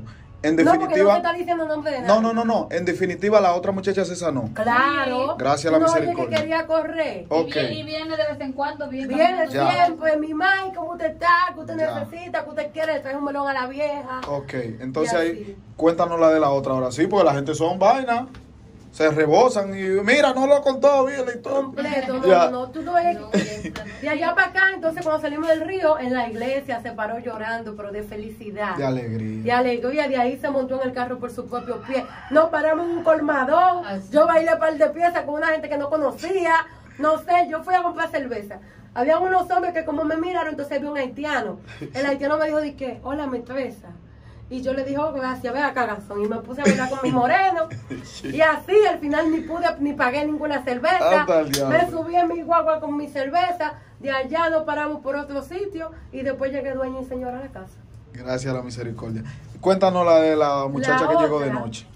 En No, porque no te definitiva, está diciendo nombre de nadie. no. En definitiva, la otra muchacha se sanó. Claro. Gracias a la No, oye, misericordia. que quería correr. Ok. Y viene de vez en cuando, viene Viene siempre, mi mai, ¿cómo usted está? ¿Qué usted Ya. necesita? ¿Qué usted quiere? Le trae un melón a la vieja. Ok, entonces Y ahí, así. cuéntanos la de la otra ahora. Sí, porque la gente son vainas. Se rebosan y mira, no lo contó bien la historia. Completo, Ya. no. Tú ves. De allá para acá, entonces cuando salimos del río, en la iglesia se paró llorando, pero de felicidad. De alegría. De alegría, de ahí se montó en el carro por su propio pie. Nos paramos en un colmadón. Así. Yo bailé par de piezas con una gente que no conocía. No sé, yo fui a comprar cerveza. Había unos hombres que como me miraron, entonces vi un haitiano. El haitiano me dijo, de que, hola, maestra. Y yo le dije, oh, gracias, vea cagazón. Y me puse a bailar con mi moreno. Y así, al final ni pagué ninguna cerveza. Anda al diablo. Me subí en mi guagua con mi cerveza. De allá nos paramos por otro sitio. Y después llegué dueña y señora a la casa. Gracias a la misericordia. Cuéntanos la de la muchacha que llegó de otra. noche.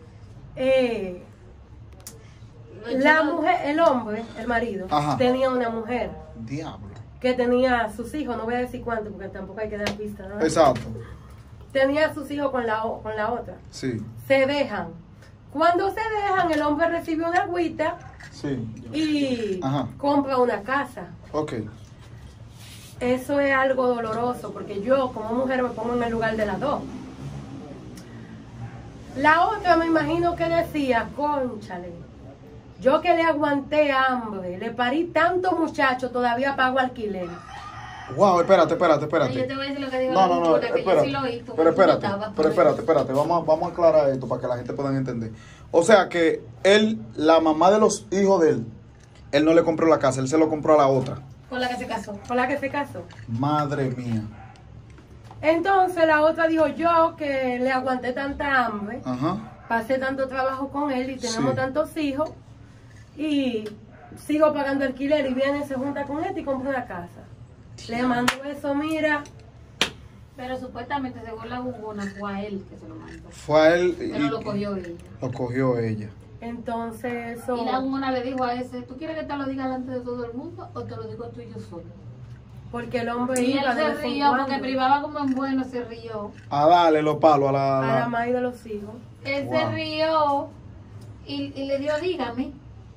La mujer, el hombre, el marido, Ajá. tenía una mujer Diablo. que tenía sus hijos, no voy a decir cuánto porque tampoco hay que dar pista, ¿no? Exacto. Tenía sus hijos con la otra. Sí, Se dejan. Cuando se dejan, el hombre recibe una agüita sí. y Ajá. compra una casa. Ok. Eso es algo doloroso porque yo como mujer me pongo en el lugar de las dos. La otra me imagino que decía, cónchale, yo que le aguanté hambre, le parí tanto muchacho, todavía pago alquiler. Wow, espérate. Yo te voy a decir lo que dijo la No, cultura, que yo espérate. sí lo oí. tú Pero no espérate, estabas, pero espérate. Vamos a aclarar esto para que la gente pueda entender. O sea que él, la mamá de los hijos de él no le compró la casa, él se lo compró a la otra. Con la que se casó. Con la que se casó. Madre mía. Entonces la otra dijo, yo que le aguanté tanta hambre, Ajá. pasé tanto trabajo con él y tenemos Sí. tantos hijos y sigo pagando alquiler y viene, se junta con él y compra una casa. Le mando eso, mira. Pero supuestamente, según la bubona, fue a él que se lo mandó. Fue a él Pero lo cogió ella. Lo cogió ella. Entonces eso... Y la bubona le dijo a ese, ¿tú quieres que te lo diga delante de todo el mundo o te lo digo tú y yo solo? Porque el hombre Y él iba de se vez en rió, porque cuando privaba como en bueno, se rió. A darle los palos a a la la... madre de los hijos. Él Wow. se rió y le dio, dígame.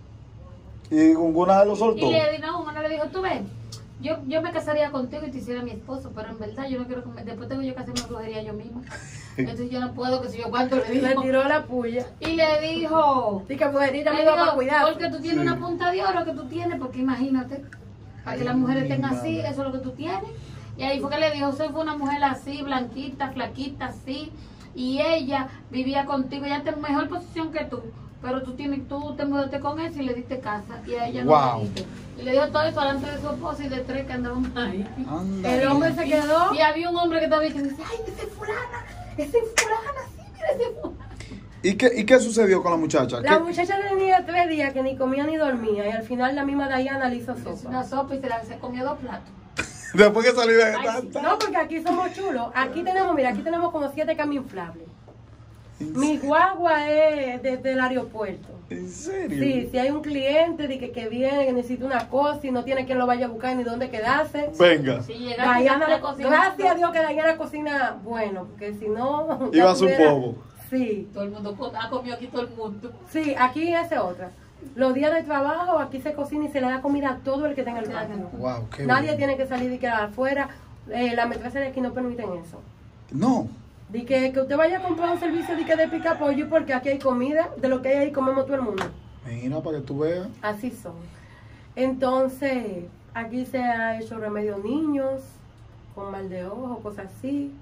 Y ninguna lo soltó. Y le no, uno le dijo, tú ves, yo me casaría contigo y te hiciera mi esposo, pero en verdad yo no quiero que después tengo yo que hacerme brujería yo misma. Entonces yo no puedo, que si yo cuánto le Le dijo. tiró la puya. Y le dijo, Así que mujerita me le iba para dijo, cuidar. porque tú tienes Sí. una punta de oro que tú tienes, porque imagínate, para que las mujeres estén así, madre. eso es lo que tú tienes. Y ahí fue que le dijo, usted fue una mujer así, blanquita, flaquita, así, y ella vivía contigo, ella está en mejor posición que tú, pero tú te mudaste con él y le diste casa, y a ella no Wow. le diste. Y le dijo todo eso delante de su esposa y de tres que andaban ahí. Anda. El hombre se quedó. Y había un hombre que estaba ahí que dice, ay, ese es fulana, sí, mira ese fulana. ¿Y qué sucedió con la muchacha? La ¿Qué- muchacha tenía 3 días que ni comía ni dormía y al final la misma Diana le hizo Hizo sopa. una sopa y se comió 2 platos. Después que salí de Ay, tanta... No, porque aquí somos chulos. Aquí tenemos como 7 camiones inflables. Mi guagua es desde el aeropuerto. ¿En serio? Sí, si hay un cliente de que viene, que necesita una cosa y no tiene quien lo vaya a buscar ni dónde quedarse. Venga. Si llegaste Diana, a la cocina, gracias a Dios que Diana cocina bueno, porque si no... Iba ya a ser un tuviera- bobo. Sí, todo el mundo ha comido aquí todo el mundo. sí, aquí es otra. Los días de trabajo, aquí se cocina y se le da comida a todo el que tenga el patio. Wow, qué Nadie bueno. tiene que salir y quedar afuera. La maîtresse de aquí no permiten eso. No. De que usted vaya a comprar un servicio de pica pollo porque aquí hay comida, de lo que hay ahí comemos todo el mundo. Mira, para que tú veas. Así son. Entonces, aquí se ha hecho remedio niños, con mal de ojo, cosas así.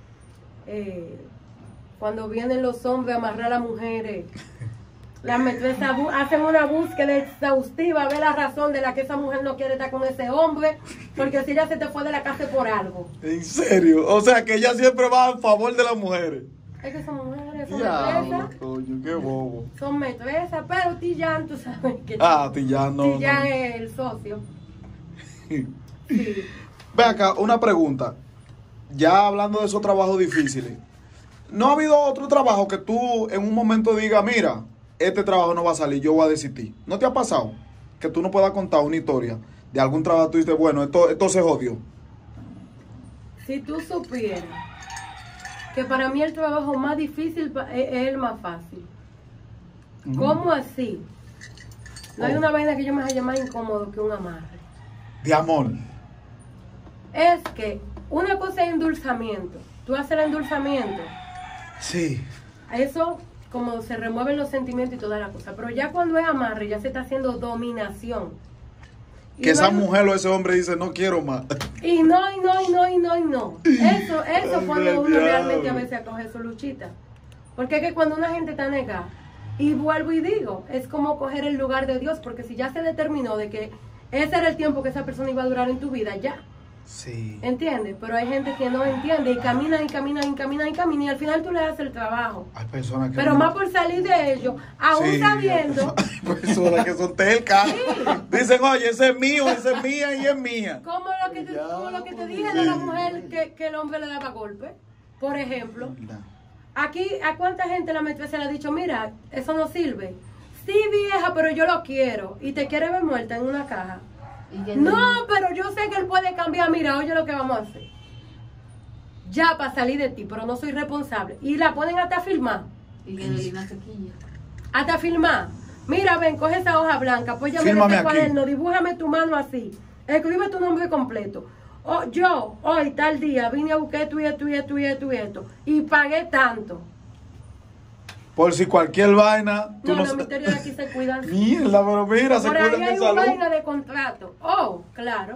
Cuando vienen los hombres a amarrar a las mujeres, las maîtresses hacen una búsqueda exhaustiva, a ver la razón de la que esa mujer no quiere estar con ese hombre, porque si ella se te fue de la casa es por algo. ¿En serio? O sea, que ella siempre va a favor de las mujeres. Es que son mujeres, son Diablo, maîtresses, coño, qué bobo. son maîtresses, pero Tillán, tú sabes que Ah, Tillán no. Tillán no. es el socio. Sí. Ve acá, una pregunta. Ya hablando de esos trabajos difíciles, ¿no ha habido otro trabajo que tú en un momento digas, mira, este trabajo no va a salir, yo voy a desistir? ¿No te ha pasado que tú no puedas contar una historia de algún trabajo que tú dices, bueno, esto se jodió? Si tú supieras que para mí el trabajo más difícil es el más fácil. ¿Cómo así? No hay una vaina que yo me haya más incómodo que un amarre. De amor. Es que una cosa es endulzamiento. Tú haces el endulzamiento. Sí. Eso como se remueven los sentimientos y toda la cosa. Pero ya cuando es amarre, ya se está haciendo dominación. Y Que esa no, mujer o ese hombre dice, no quiero más. Y no. Eso cuando uno realmente a veces acoge su luchita. Porque es que cuando una gente está negada, y vuelvo y digo, es como coger el lugar de Dios, porque si ya se determinó de que ese era el tiempo que esa persona iba a durar en tu vida, ya. Sí. ¿Entiendes? Pero hay gente que no entiende y camina y al final tú le haces el trabajo. Hay personas que Pero no. más por salir de ellos, aún Sí, sabiendo, hay personas que son tercas. Dicen, oye, ese es mío, ese es mía y es mía. como lo que te dije de la mujer que el hombre le daba golpe. Por ejemplo, aquí a cuánta gente la maestra se le ha dicho, mira, eso no sirve. Sí, vieja, pero yo lo quiero. Y te quiere ver muerta en una caja. No, pero yo sé que él puede cambiar. Mira, oye lo que vamos a hacer. Ya para salir de ti, pero no soy responsable. Y la ponen hasta filmar. Y que de una sequilla. Hasta filmar. Mira, ven, coge esa hoja blanca, pues ya Fírmame este aquí. cuaderno, dibújame tu mano así. Escribe tu nombre completo. Yo, hoy, tal día, vine a buscar esto y esto y esto y esto y esto. Y pagué tanto. Por si cualquier vaina. No, los misterios de aquí se cuidan. Mierda, pero mira, se Por ahí cuidan hay de una salud. vaina de contrato. Oh, claro.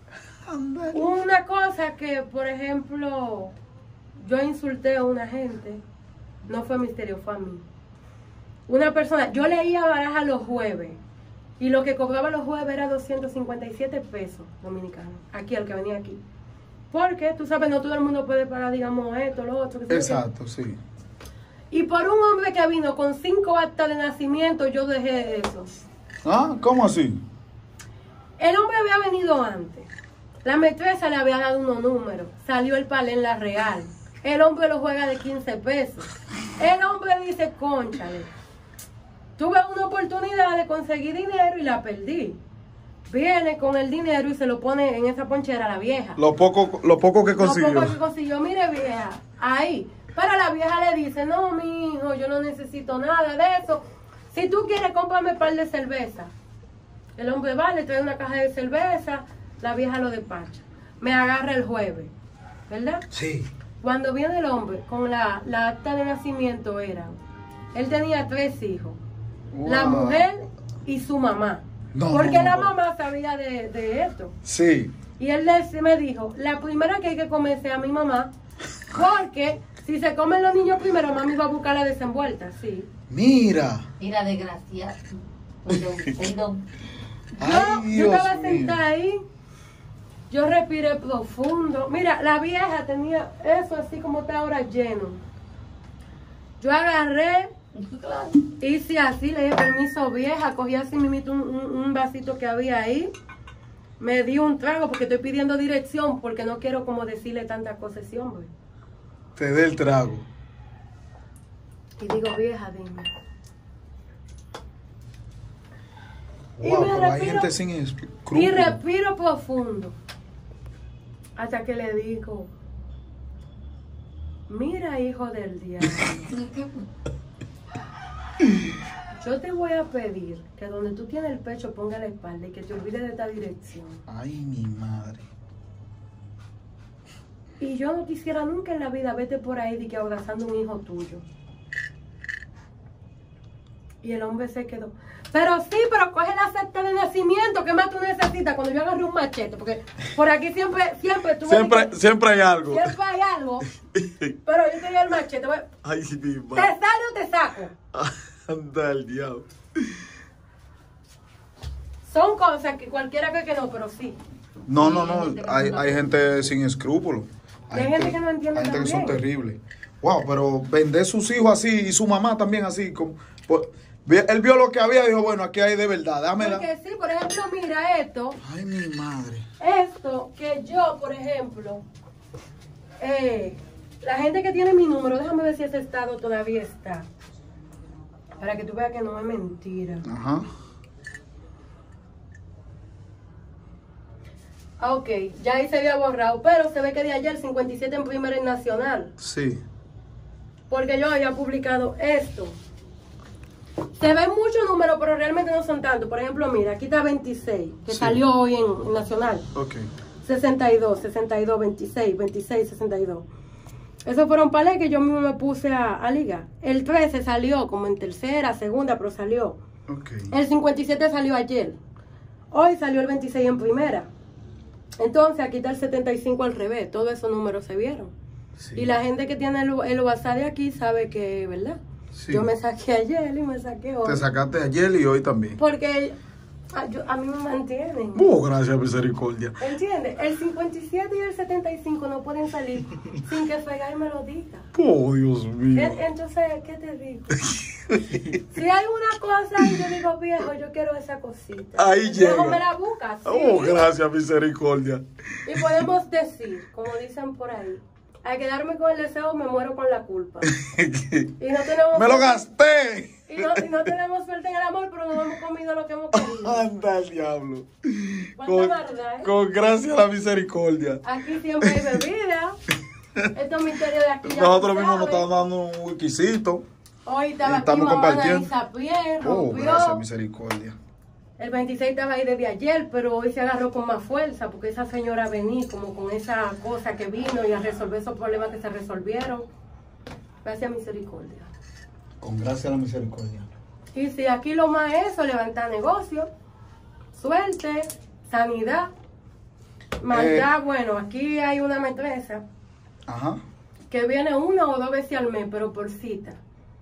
Una cosa que, por ejemplo, yo insulté a una gente, no fue misterio, fue a mí. Una persona, yo leía baraja los jueves, y lo que cobraba los jueves era 257 pesos dominicanos, aquí, el que venía aquí. Porque, tú sabes, no todo el mundo puede pagar, digamos, esto, lo otro. Que Exacto, sí. y por un hombre que vino con 5 actas de nacimiento, yo dejé eso. ¿Ah? ¿Cómo así? El hombre había venido antes. La maestra le había dado unos números. Salió el palé en la real. El hombre lo juega de 15 pesos. El hombre dice, cónchale, tuve una oportunidad de conseguir dinero y la perdí. Viene con el dinero y se lo pone en esa ponchera a la vieja. Lo poco que consiguió. Lo poco que consiguió. Mire, vieja, ahí. Pero la vieja le dice, no, mi hijo, yo no necesito nada de eso. Si tú quieres, cómprame un par de cerveza. El hombre va, le trae una caja de cerveza, la vieja lo despacha. Me agarra el jueves, ¿verdad? Sí. Cuando viene el hombre con la acta de nacimiento él tenía 3 hijos. Wow. La mujer y su mamá. No, porque no, la no. mamá sabía de esto. Sí. Y él me dijo, la primera que hay que comerse a mi mamá, porque si se comen los niños primero, mami va a buscar la desenvuelta, sí. Mira. Mira, desgraciado. Perdón. Yo Dios estaba mío. sentada ahí, yo respiré profundo. Mira, la vieja tenía eso así como está ahora lleno. Yo agarré, hice así, le dije permiso vieja, cogí así mismo un vasito que había ahí, me di un trago porque estoy pidiendo dirección, porque no quiero como decirle tantas cosas a ese hombre. Te dé el trago. Y digo, vieja, dime. Wow, Y me pero hay respiro- gente sin Y escrúpulos. respiro profundo. Hasta que le digo, mira, hijo del diablo, yo te voy a pedir que donde tú tienes el pecho ponga la espalda y que te olvides de esta dirección. Ay, mi madre. Y yo no quisiera nunca en la vida vete por ahí de que abrazando un hijo tuyo. Y el hombre se quedó. Pero sí, pero coge la acta de nacimiento. ¿Qué más tú necesitas? Cuando yo agarré un machete. Porque por aquí siempre tú Siempre hay algo. siempre hay algo. Pero yo tenía el machete. Bueno, Ay, mi ¿te madre. sale o te saco? Anda el diablo. Son cosas que cualquiera cree que no, pero sí. No, Sí, no, no. hay gente que Hay, no- hay gente sin escrúpulos. Hay gente que no entiende Hay gente que son también. terribles. Wow, pero vender sus hijos así y su mamá también así. Como, él vio lo que había y dijo, bueno, aquí hay de verdad. Dámela. Porque sí, por ejemplo, mira esto. Ay, mi madre. Esto que yo, por ejemplo, la gente que tiene mi número, déjame ver si ese estado todavía está. Para que tú veas que no es mentira. Ajá. Ah, ok, ya ahí se había borrado, pero se ve que de ayer 57 en Primera y Nacional. Sí. porque yo había publicado esto. Se ven muchos números, pero realmente no son tantos. Por ejemplo, mira, aquí está 26, que Sí. salió hoy en Nacional. Ok. 62, 62, 26, 26, 62. Esos fueron palés que yo mismo me puse a ligar. El 13 salió como en tercera, segunda, pero salió. Ok. El 57 salió ayer. Hoy salió el 26 en primera. Entonces aquí está el 75 al revés. Todos esos números se vieron. Sí. Y la gente que tiene el WhatsApp de aquí sabe que, ¿verdad? Sí. Yo me saqué ayer y me saqué hoy. Te sacaste ayer y hoy también. Porque a mí me mantienen. Gracias, misericordia. ¿Entiendes? El 57 y el 75 no pueden salir sin que Fegai me lo diga. Oh, Dios mío. Entonces, ¿qué te digo? Si hay una cosa y yo digo, viejo, yo quiero esa cosita. Ahí llega. Luego me la buscas. ¿sí? Gracias, misericordia. Y podemos decir, como dicen por ahí, al quedarme con el deseo me muero con la culpa. Y no tenemos ¡Me lo gasté! Y no tenemos suerte en el amor, pero no hemos comido lo que hemos comido. Anda al diablo. ¿Cuánta verdad, eh? Con gracia a la misericordia. Aquí siempre hay bebida. Estos misterios de aquí ya Nosotros tú mismos nos sabes. estamos dando un whiskycito. Hoy estaba aquí Estamos Mamá compartiendo. Isapié, rompió. Gracias, misericordia. El 26 estaba ahí desde ayer, pero hoy se agarró con más fuerza porque esa señora venía como con esa cosa que vino y a resolver esos problemas que se resolvieron. Gracias, misericordia. Con gracia a la misericordia. Y si aquí lo más es eso, levantar negocio, suerte, sanidad, maldad. Bueno, aquí hay una maestra Ajá. que viene 1 o 2 veces al mes, pero por cita.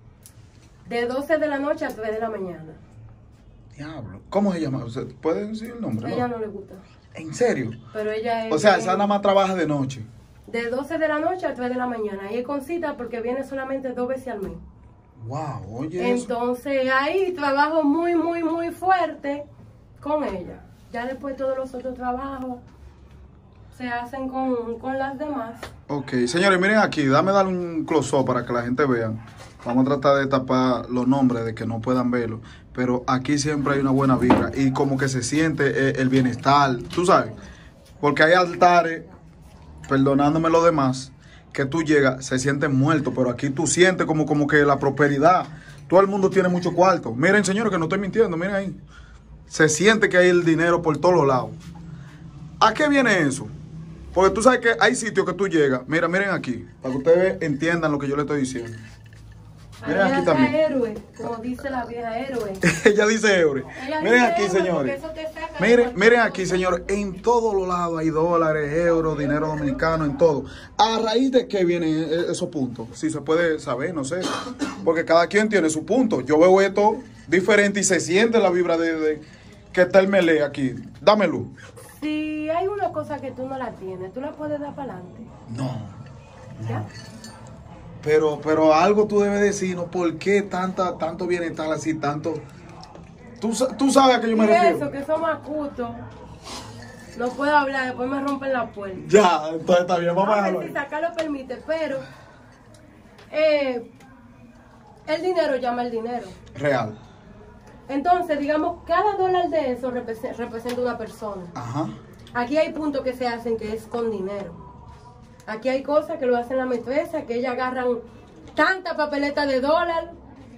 De 12 de la noche a 3 de la mañana. Diablo. ¿Cómo se llama? ¿Usted puede decir el nombre? A ella no le gusta. ¿En serio? Pero ella es... O sea, esa nada más trabaja de noche. De 12 de la noche a 3 de la mañana. Y es con cita porque viene solamente 2 veces al mes. Wow, oye. Eso. Entonces ahí trabajo muy, muy, muy fuerte con ella. Ya después todos los otros trabajos se hacen con las demás. Ok, señores, miren aquí, dame dar un close-up para que la gente vea. Vamos a tratar de tapar los nombres de que no puedan verlo. Pero aquí siempre hay una buena vibra y como que se siente el bienestar, tú sabes. Porque hay altares, perdonándome lo demás, que tú llegas, se sienten muertos, pero aquí tú sientes como que la prosperidad. Todo el mundo tiene mucho cuarto. Miren, señores, que no estoy mintiendo, miren ahí. Se siente que hay el dinero por todos los lados. ¿A qué viene eso? Porque tú sabes que hay sitios que tú llegas. Mira, miren aquí, para que ustedes entiendan lo que yo le estoy diciendo. Miren aquí también. Héroe, como dice la vieja héroe. Ella dice euro. Ella Miren dice aquí, héroe señores. porque eso te saca de Miren, cualquier miren cosa. aquí, señores. En todos los lados hay dólares, euros, dinero dominicano, en todo. ¿A raíz de qué vienen esos puntos? Si se puede saber, no sé. Porque cada quien tiene su punto. Yo veo esto diferente y se siente la vibra de que está el melee aquí. Dame luz. Si hay una cosa que tú no la tienes, tú la puedes dar para adelante. No. ¿Ya? Pero algo tú debes decirnos. ¿Por qué tanto bienestar así, tanto? Tú sabes a qué yo me Y refiero. eso, que somos acutos. No puedo hablar, después me rompen la puerta. Ya, entonces está bien, vamos a A dejarlo ver si ahí. acá lo permite, pero el dinero llama el dinero. Real. Entonces, digamos, cada dólar de eso representa una persona. Ajá. Aquí hay puntos que se hacen que es con dinero. Aquí hay cosas que lo hacen la maestra, que ellas agarran tanta papeleta de dólar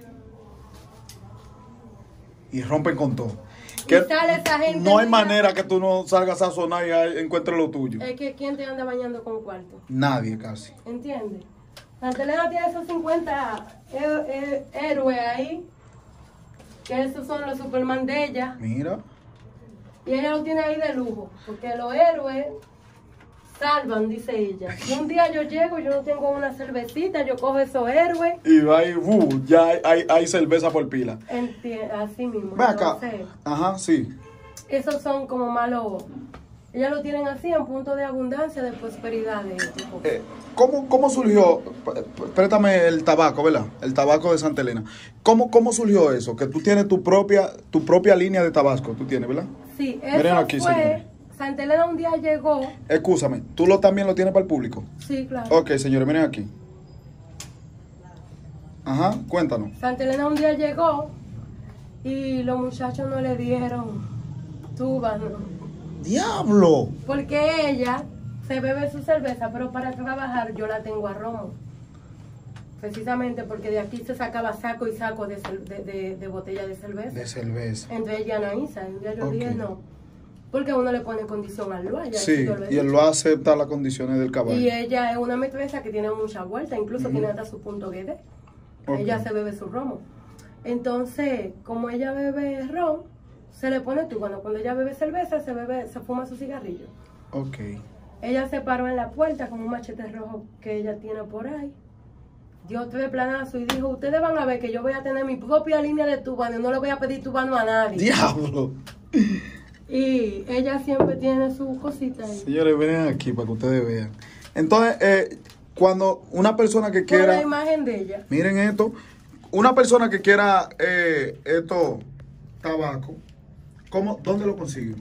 Y rompen con todo. y sale esa gente. No hay mira, manera que tú no salgas a sonar y encuentres lo tuyo. Es que ¿quién te anda bañando con cuarto? Nadie casi. ¿Entiendes? Santa Elena tiene esos 50 héroes ahí, que esos son los Superman de ella, Mira. y ella lo tiene ahí de lujo, porque los héroes salvan, dice ella. Si un día yo llego y yo no tengo una cervecita, yo cojo esos héroes, Y va ahí, ya hay cerveza por pila. así mismo. Ve acá. Entonces, Ajá, sí. esos son como malos. Ellas lo tienen así en punto de abundancia, de prosperidad. ¿Cómo surgió? Préstame el tabaco, ¿verdad? El tabaco de Santa Elena. ¿Cómo surgió eso? Que tú tienes tu propia línea de tabasco, tú tienes, ¿verdad? Sí, Miren eso aquí, fue. señores. Santa Elena un día llegó. Escúchame, ¿tú también lo tienes para el público? Sí, claro. Ok, señores, miren aquí. Ajá, cuéntanos. Santa Elena un día llegó y los muchachos no le dieron túbano. ¡Diablo! Porque ella se bebe su cerveza, pero para trabajar yo la tengo a romo. precisamente porque de aquí se sacaba saco y saco de botella de cerveza. De cerveza. Entre ella y Anaísa, un día yo dije no, porque uno le pone condición al LOA. Sí, y él va a aceptar las condiciones del caballo. Y ella es una metresa que tiene mucha vuelta, incluso tiene hasta su punto GD. Ella se bebe su romo. Entonces, como ella bebe ron, se le pone tú. Cuando ella bebe cerveza, se fuma su cigarrillo. Ok. Ella se paró en la puerta con un machete rojo que ella tiene por ahí. Dio 3 planazos y dijo, ustedes van a ver que yo voy a tener mi propia línea de tubano y no le voy a pedir tubano a nadie. ¡Diablo! Y ella siempre tiene su cosita ahí. Señores, ven aquí para que ustedes vean. Entonces, cuando una persona que Con quiera... la imagen de ella. Miren esto. Una persona que quiera esto, tabaco, ¿dónde lo consigue?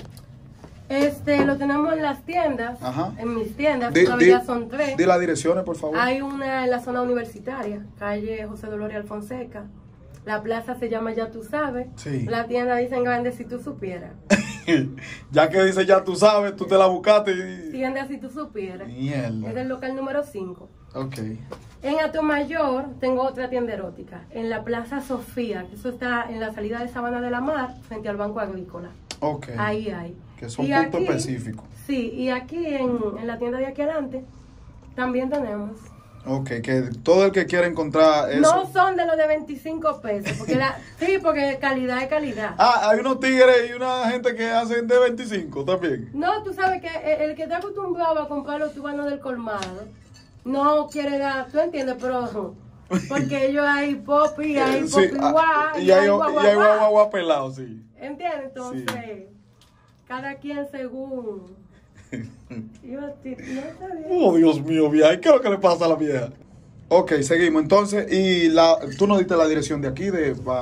Lo tenemos en las tiendas, Ajá. en mis tiendas, todavía son 3. Di las direcciones, por favor. Hay una en la zona universitaria, calle José Dolores Alfonseca. La plaza se llama Ya Tú Sabes. Sí. La tienda dice en grande Si Tú Supieras. Ya que dice Ya Tú Sabes, tú te la buscaste y... Tienda Si Tú Supieras. Mierda. Es el local número 5. Ok. En Atomayor tengo otra tienda erótica, en la Plaza Sofía, que eso está en la salida de Sabana de la Mar, frente al Banco Agrícola. Ok. Ahí hay. Que son Y puntos aquí, específicos. Sí, y aquí en la tienda de aquí adelante también tenemos. Ok, que todo el que quiera encontrar eso... No son de los de 25 pesos, porque sí, porque calidad es calidad. Ah, hay unos tigres y una gente que hacen de 25 también. No, tú sabes que el que está acostumbrado a comprar los tubanos del colmado, no quiere dar, tú entiendes, pero porque ellos hay pop y hay pop Sí, guá, y hay guagua pelado, sí. ¿Entiendes? Entonces, cada quien según... Yo, no está bien. Oh, Dios mío, vieja. ¿Qué es lo que le pasa a la vieja? Ok, seguimos. Entonces, tú nos diste la dirección de aquí,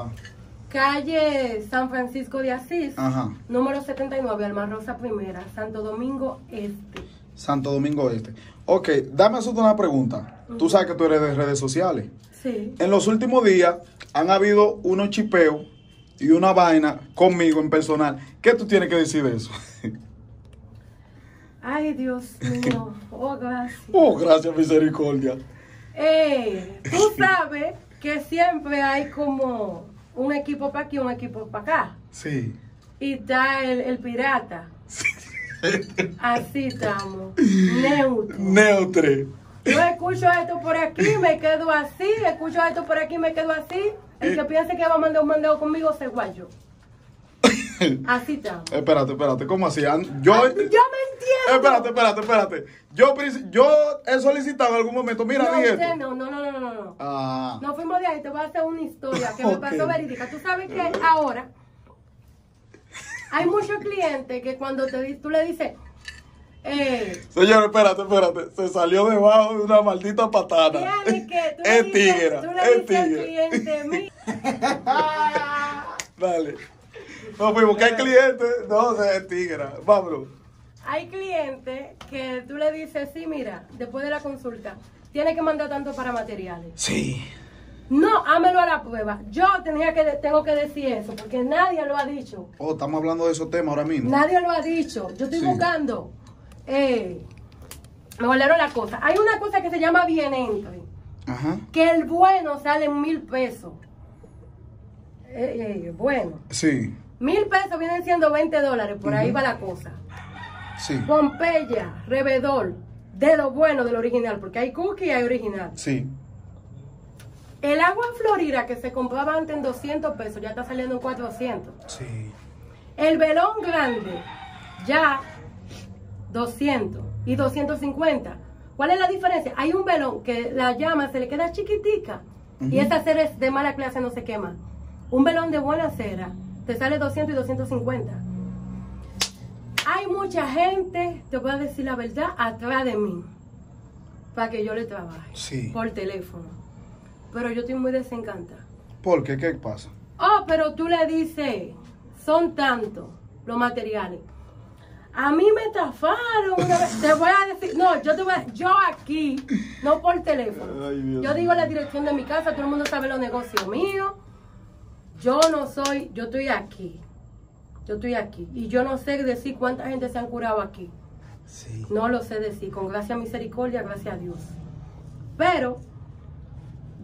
Calle San Francisco de Asís, Ajá. número 79, Alma Rosa Primera, Santo Domingo Este. Santo Domingo Este. Ok, dame hacerte una pregunta. Tú sabes que tú eres de redes sociales. Sí. En los últimos días han habido unos chipeos y una vaina conmigo en personal. ¿Qué tú tienes que decir de eso? Ay, Dios mío. Oh, gracias. Oh, gracias, misericordia. Tú sabes que siempre hay como un equipo para aquí, un equipo para acá. Sí. Y está el pirata. Así estamos. Neutro. Neutre. Yo escucho esto por aquí, me quedo así. Escucho esto por aquí, me quedo así. El que piense que va a mandar un mandeo conmigo se guayo. Así estamos. Espérate, ¿cómo así? Yo me entiendo. Espérate. Yo he solicitado en algún momento, mira, No, di usted esto. no. Ah. No fuimos de ahí, te voy a hacer una historia que me Ok. pasó verídica. Tú sabes que ahora hay muchos clientes que cuando tú le dices, Señor, espérate. Se salió debajo de una maldita patana. tiene que, tú Es le tigre. dices al cliente, Dale. No, pues porque hay clientes. No, es tigre. Vámonos. hay clientes que tú le dices, sí, mira, después de la consulta, tiene que mandar tanto para materiales. Sí. No, hámelo a la prueba. Yo tengo que decir eso, porque nadie lo ha dicho. Oh, estamos hablando de esos temas ahora mismo. Nadie lo ha dicho. Yo estoy Sí. buscando. Me volaron la cosa. Hay una cosa que se llama bien entry. Ajá. Que el bueno sale en 1,000 pesos. Bueno. Sí. 1,000 pesos vienen siendo $20. Por ahí va la cosa. Sí. Pompeya, Rebedor, de lo bueno, del original. Porque hay cookie y hay original. Sí. El agua en Florida que se compraba antes en 200 pesos ya está saliendo en 400. Sí. El velón grande ya 200 y 250. ¿Cuál es la diferencia? Hay un velón que la llama se le queda chiquitica y esa cera es de mala clase, no se quema. Un velón de buena cera te sale 200 y 250. Hay mucha gente, te voy a decir la verdad, atrás de mí para que yo le trabaje. Sí. Por teléfono. Pero yo estoy muy desencantada. ¿Por qué? ¿Qué pasa? Oh, pero tú le dices, son tantos los materiales. A mí me estafaron una vez. Te voy a decir, no, yo aquí, no por teléfono. Ay, Dios Yo digo la dirección de mi casa, todo el mundo sabe los negocios míos. Yo estoy aquí. Y yo no sé decir cuánta gente se han curado aquí. Sí. No lo sé decir, con gracia misericordia, gracias a Dios. Pero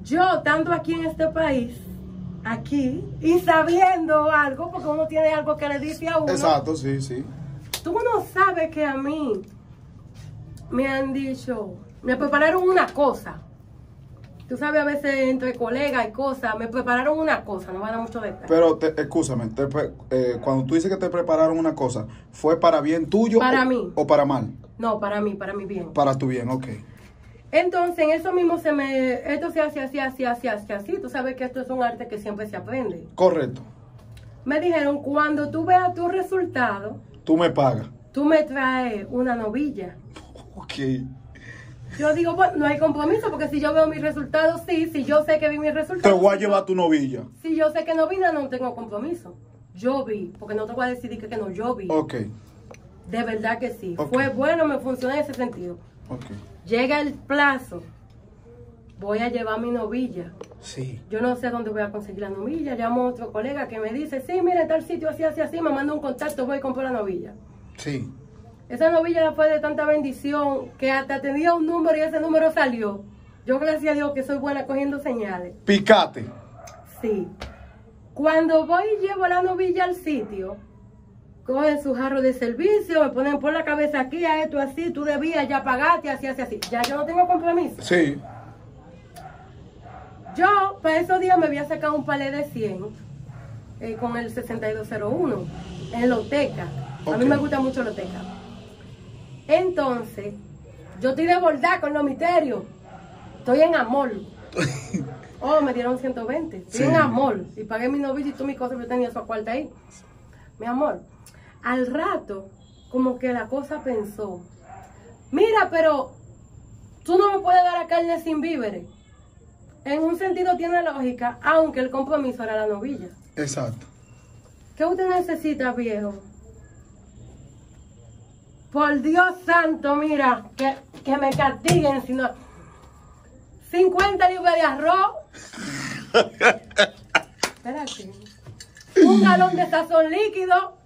yo estando aquí en este país, aquí, y sabiendo algo, porque uno tiene algo que le dice a uno. Exacto, sí, sí. Tú no sabes que a mí me han dicho, me prepararon una cosa. Tú sabes, a veces entre colegas y cosas, me prepararon una cosa, no va a dar mucho detalle. Pero, escúchame, cuando tú dices que te prepararon una cosa, ¿fue para bien tuyo Para o, mí. o para mal? No, para mí bien. Para tu bien, ok. Entonces, en eso mismo esto se hace así. Tú sabes que esto es un arte que siempre se aprende. Correcto. Me dijeron, cuando tú veas tu resultado, Tú me pagas. tú me traes una novilla. Ok. Yo digo, bueno, no hay compromiso, porque si yo veo mis resultados, sí. Si yo sé que vi mis Te resultados, voy a llevar tu novilla. si yo sé que no vi, no tengo compromiso. Yo vi, porque no te voy a decir que no, yo vi. Ok, De verdad que sí. Ok. Fue bueno, me funcionó en ese sentido. ok. Llega el plazo, voy a llevar mi novilla. Sí. Yo no sé dónde voy a conseguir la novilla. Llamo a otro colega que me dice, sí, mira, tal sitio, así, me manda un contacto, voy y compro la novilla. Sí. Esa novilla fue de tanta bendición que hasta tenía un número y ese número salió. Yo, gracias a Dios, que soy buena cogiendo señales. Picate. Sí. Cuando voy y llevo la novilla al sitio, cogen su jarro de servicio, me ponen por la cabeza aquí, a esto así, tú debías, ya pagaste, así. Ya yo no tengo compromiso. Sí. Yo, para esos días, me voy a sacar un palé de 100 con el 6201 en Loteca. A mí Ok. me gusta mucho Loteca. Entonces, yo estoy de bordar con los misterios. Estoy en amor. Oh, me dieron 120. Estoy Sí. en amor. Y pagué mi novio y todas mis cosas, yo tenía su cuarta ahí. Mi amor, al rato, como que la cosa pensó, mira, pero tú no me puedes dar la carne sin víveres. En un sentido tiene lógica, aunque el compromiso era la novilla. Exacto. ¿Qué usted necesita, viejo? Por Dios santo, mira, que me castiguen, si no... 50 libras de arroz. Espérate. Un galón de sazón líquido.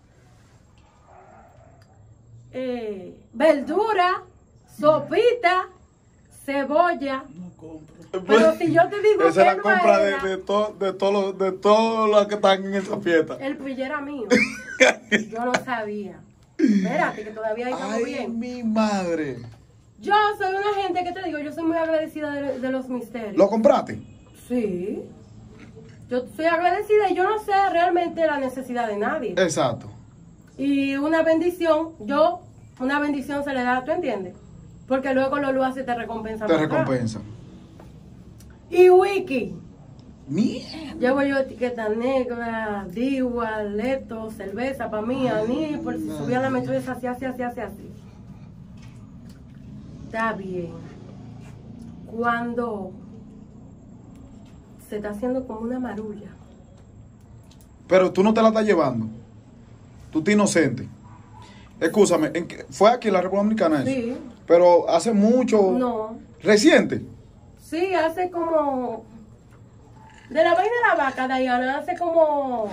Verdura, sopita, cebolla. Pero si yo te digo Esa es la que no compra era, de todos los que están en esa fiesta. el pillo era mío. Yo no sabía. Espérate, que todavía ahí estamos Ay, bien. mi madre. Yo soy una gente que te digo, yo soy muy agradecida de los misterios. ¿Lo compraste? Sí. Yo soy agradecida y yo no sé realmente la necesidad de nadie. Exacto. Y una bendición se le da, ¿tú entiendes? Porque luego lo hace, te recompensa. Te más atrás. recompensan. Y Wiki. Mierda. Llevo yo etiqueta negra, diwa, leto, cerveza para mí, aní, por si subía la metresa, así. Está bien. Cuando se está haciendo como una marulla. Pero tú no te la estás llevando. Tú estás inocente. Escúchame, ¿fue aquí en la República Dominicana eso? Sí. Pero hace mucho. No. ¿Reciente? Sí, hace como... De la vaina de la vaca, Diana, hace como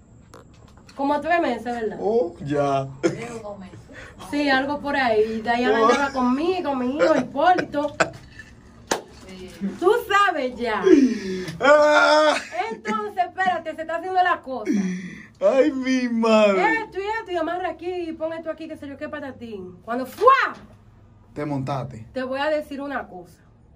3 meses, ¿verdad? Oh, ya. Sí, algo por ahí. Diana andaba conmigo, mi hijo, Hipólito. Tú sabes ya. Ah, Entonces, espérate, se está haciendo la cosa. ay, mi madre. Esto, y amarra aquí, y pon esto aquí, qué sé yo, qué patatín. Cuando ¡fua! Te montaste. Te voy a decir una cosa.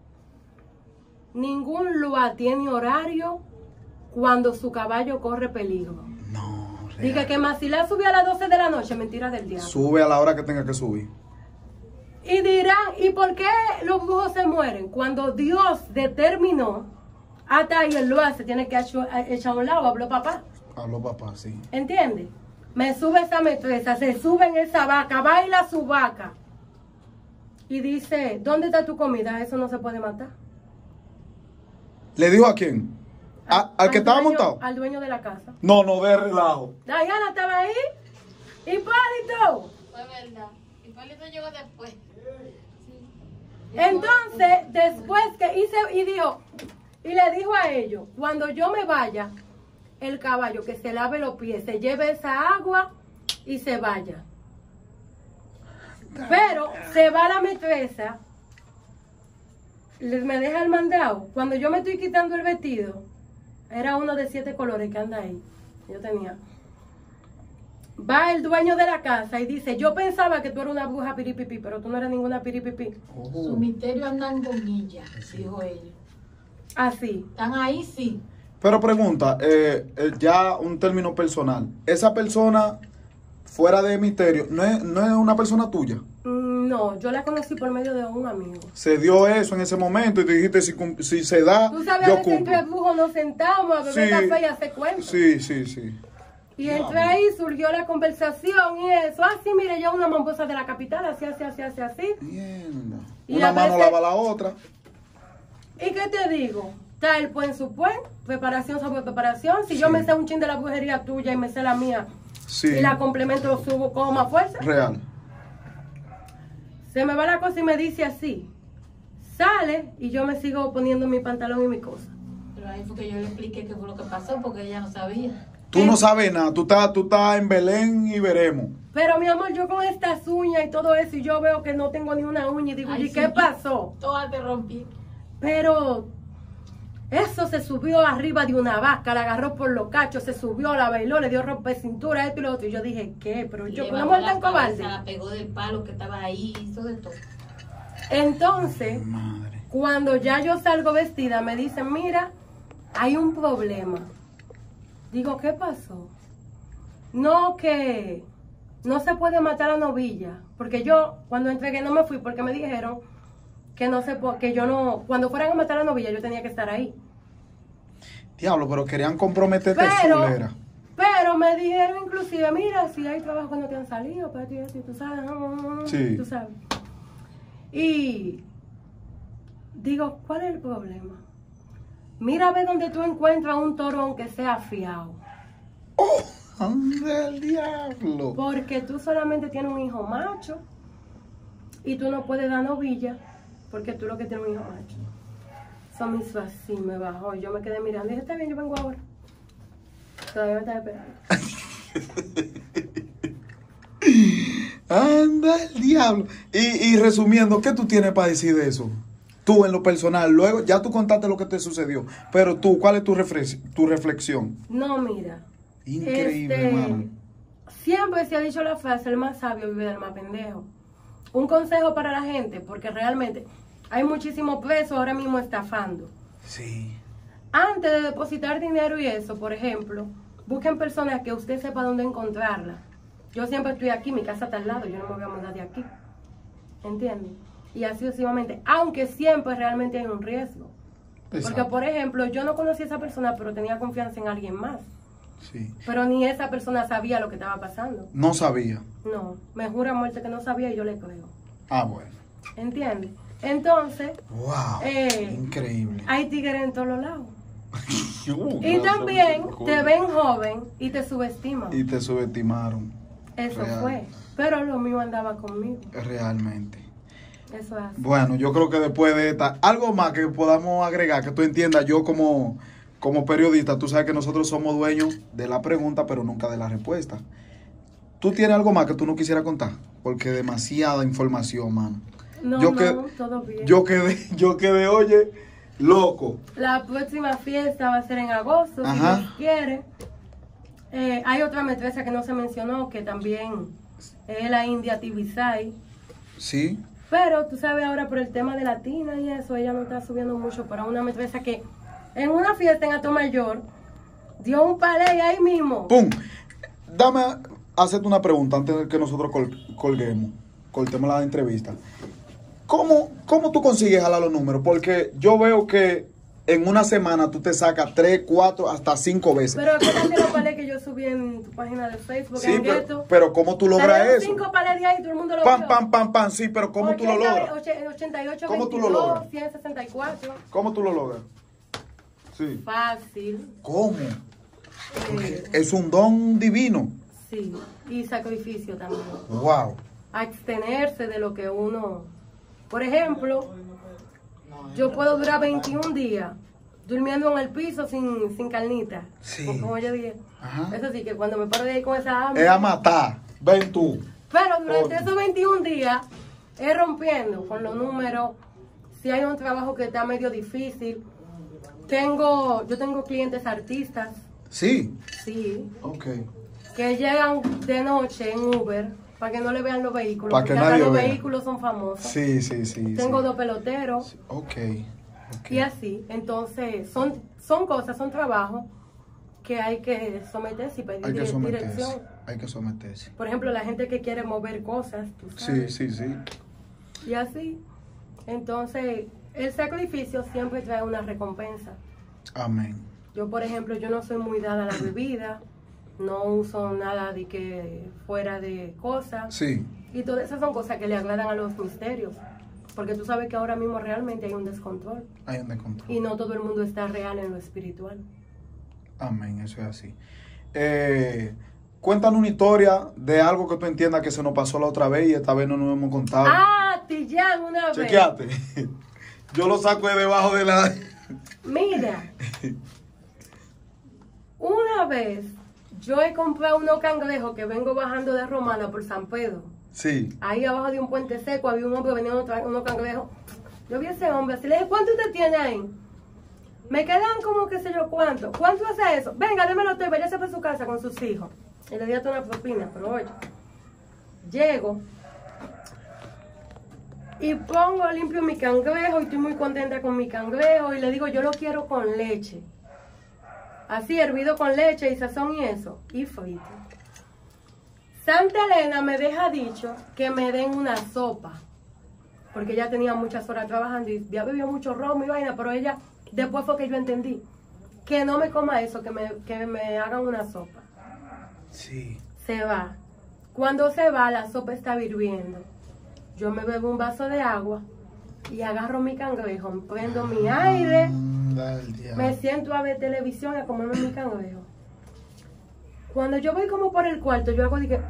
Ningún lugar tiene horario cuando su caballo corre peligro. No, real. Diga que Macilá subió a las 12 de la noche, mentira del diablo. Sube a la hora que tenga que subir. Y dirán, ¿y por qué los brujos se mueren? Cuando Dios determinó, hasta ahí él lo hace, tiene que echar a un lado, habló papá. Habló papá, sí. ¿Entiendes? Me sube esa metresa, se sube en esa vaca, baila su vaca. Y dice, ¿dónde está tu comida? Eso no se puede matar. ¿Le dijo a quién? ¿Al que estaba dueño, montado? Al dueño de la casa. No, no de relajo. Diana estaba ahí. Hipólito. Fue verdad. Hipólito llegó después. Entonces, después que hice y dijo, y le dijo a ellos, cuando yo me vaya, el caballo que se lave los pies, se lleve esa agua y se vaya. Pero se va la metresa, me deja el mandado. Cuando yo me estoy quitando el vestido, era uno de 7 colores que anda ahí. Yo tenía. Va el dueño de la casa y dice, yo pensaba que tú eras una bruja piripipi, pero tú no eres ninguna piripipi. Su misterio andan con ella, dijo ella. Así. Están ahí, sí. Pero pregunta, ya un término personal. Esa persona, fuera de misterio, ¿no es una persona tuya? No, yo la conocí por medio de un amigo. Se dio eso en ese momento y te dijiste, si se da, Tú sabes, yo a veces cumplo. entre brujos nos sentamos a beber café y hacer cuentos. Sí, sí, sí. Y entre ahí surgió la conversación y eso. Así, mire, yo una mamposa de la capital, así. Mierda. Y Una a mano veces- lava la otra. ¿Y qué te digo? Está el buen su buen, preparación sobre preparación. Si yo Sí. me sé un chin de la brujería tuya y me sé la mía, Sí. y la complemento, lo subo con más fuerza. Real. Se me va la cosa y me dice así. Sale y yo me sigo poniendo mi pantalón y mi cosa. Pero ahí fue que yo le expliqué qué fue lo que pasó, porque ella no sabía. Tú no sabes nada. Tú estás en Belén y veremos. Pero mi amor, yo con estas uñas y todo eso, y yo veo que no tengo ni una uña y digo, Ay, ¿y qué sí. pasó? Todas te rompí. Pero eso se subió arriba de una vaca, la agarró por los cachos, se subió, la bailó, le dio rompe cintura, esto y lo otro. Y yo dije, ¿qué? Pero yo, una mujer tan cobarde. La pegó del palo que estaba ahí, hizo de todo. Entonces, Madre. cuando ya yo salgo vestida, me dicen, mira, hay un problema. Digo, ¿qué pasó? No, que no se puede matar a novilla. Porque yo, cuando entregué, no me fui porque me dijeron que no se que yo no, cuando fueran a matar a novilla, yo tenía que estar ahí. Diablo, pero querían comprometerte fulera. Pero me dijeron inclusive, mira, si hay trabajo que no te han salido, para ti, tú sabes, Sí. tú sabes. Y digo, ¿cuál es el problema? Mira a ver donde tú encuentras un toro aunque sea fiado. ¡Oh! ¡Anda el diablo! Porque tú solamente tienes un hijo macho y tú no puedes dar novilla porque tú lo que tienes un hijo macho. Eso me hizo así, me bajó. Yo me quedé mirando y dije, está bien, yo vengo ahora. Todavía me estaba esperando. ¡Anda el diablo! Y resumiendo, ¿qué tú tienes para decir de eso? Tú en lo personal, luego ya tú contaste lo que te sucedió, pero tú, ¿cuál es tu reflexión? No, mira. Increíble, hermano. Siempre se ha dicho la frase, el más sabio vive del más pendejo. Un consejo para la gente, porque realmente hay muchísimos presos ahora mismo estafando. Sí. Antes de depositar dinero y eso, por ejemplo, busquen personas que usted sepa dónde encontrarla. Yo siempre estoy aquí, mi casa está al lado, yo no me voy a mudar de aquí. ¿Entiendes? Y así sucesivamente, aunque siempre realmente hay un riesgo. Porque, Exacto. por ejemplo, yo no conocí a esa persona, pero tenía confianza en alguien más. Sí. Pero ni esa persona sabía lo que estaba pasando. No sabía. No, me jura a muerte que no sabía y yo le creo. Ah, bueno. ¿Entiendes? Entonces, Wow. Increíble. hay tigres en todos los lados. Y No, también son- te ven joven y te subestiman. Y te subestimaron. Eso real. fue. Pero lo mío andaba conmigo. Realmente. Eso es así. Bueno, yo creo que después de esta, algo más que podamos agregar, que tú entiendas, yo como periodista, tú sabes que nosotros somos dueños de la pregunta, pero nunca de la respuesta. ¿Tú tienes algo más que tú no quisieras contar? Porque demasiada información, mano. No, yo no, que- todo bien. Yo quedé, oye, loco. La próxima fiesta va a ser en agosto, Ajá. si Dios quiere. Hay otra maestra que no se mencionó, que también es la India Tibisay. Sí. Pero tú sabes ahora por el tema de Latina y eso, ella no está subiendo mucho para una maestra que en una fiesta en Atomayor dio un palé ahí mismo. ¡Pum! Dame, hacerte una pregunta antes de que nosotros cortemos la entrevista. ¿Cómo tú consigues jalar los números? Porque yo veo que en una semana tú te sacas 3, 4, hasta 5 veces. Pero acuérdate los palés que yo subí en tu página de Facebook, Sí, en Gueto. pero ¿cómo tú logras Salieron eso? 5 palés de ahí y todo el mundo lo Pam, vio. pam, pam, pam, sí, pero ¿cómo tú lo logras? 88, ¿Cómo tú lo 22, logras? 164. ¿Cómo tú lo logras? Sí. Fácil. ¿Cómo? Eh, Es un don divino. sí, y sacrificio también. Wow. Abstenerse de lo que uno... Por ejemplo, yo puedo durar 21 días durmiendo en el piso sin carnita. Sí. Como yo dije. Ajá. Eso sí, que cuando me paro de ahí con esa hambre... Es a matar. Ven tú. Pero durante Oye. esos 21 días es rompiendo con los números si hay un trabajo que está medio difícil. Yo tengo clientes artistas, Sí. sí, Ok. que llegan de noche en Uber para que no le vean los vehículos, Para que porque hasta nadie los vea. vehículos son famosos. Sí, sí, sí. Tengo sí. 2 peloteros Ok. Ok. y así. Entonces, son cosas, son trabajos que hay que someterse y pedir Hay que someterse. dirección. Hay que someterse. Por ejemplo, la gente que quiere mover cosas, tú sabes. Sí, sí, sí. Y así. Entonces, el sacrificio siempre trae una recompensa. Amén. Yo, por ejemplo, yo no soy muy dada a la bebida, no uso nada de que fuera de cosas. Sí. Y todas esas son cosas que le agradan a los misterios. Porque tú sabes que ahora mismo realmente hay un descontrol. Hay un descontrol. Y no todo el mundo está real en lo espiritual. Amén, eso es así. Cuéntanos una historia de algo que tú entiendas que se nos pasó la otra vez y esta vez no nos hemos contado. Ah, Tillán, una vez. Chequeate. Yo lo saco de debajo de la... Mira. Una vez yo he comprado unos cangrejos que vengo bajando de Romana por San Pedro. Sí. Ahí abajo de un puente seco había un hombre vendiendo unos cangrejos. Yo vi a ese hombre así, le dije, ¿cuánto usted tiene ahí? Me quedan como qué sé yo cuánto. ¿Cuánto hace eso? Venga, démelo usted, váyase para su casa con sus hijos. Y le di hasta una propina, pero oye. Llego y pongo limpio mi cangrejo y estoy muy contenta con mi cangrejo y le digo, yo lo quiero con leche. Así, hervido con leche y sazón y eso. Y frito. Santa Elena me deja dicho que me den una sopa. Porque ella tenía muchas horas trabajando y ya bebió mucho romo y vaina, pero ella, después fue que yo entendí. Que no me coma eso, que me hagan una sopa. Sí. Se va. Cuando se va, la sopa está hirviendo. Yo me bebo un vaso de agua y agarro mi cangrejo, prendo mi aire, me siento a ver televisión y a comerme mi cangrejo. Cuando yo voy como por el cuarto, yo hago de que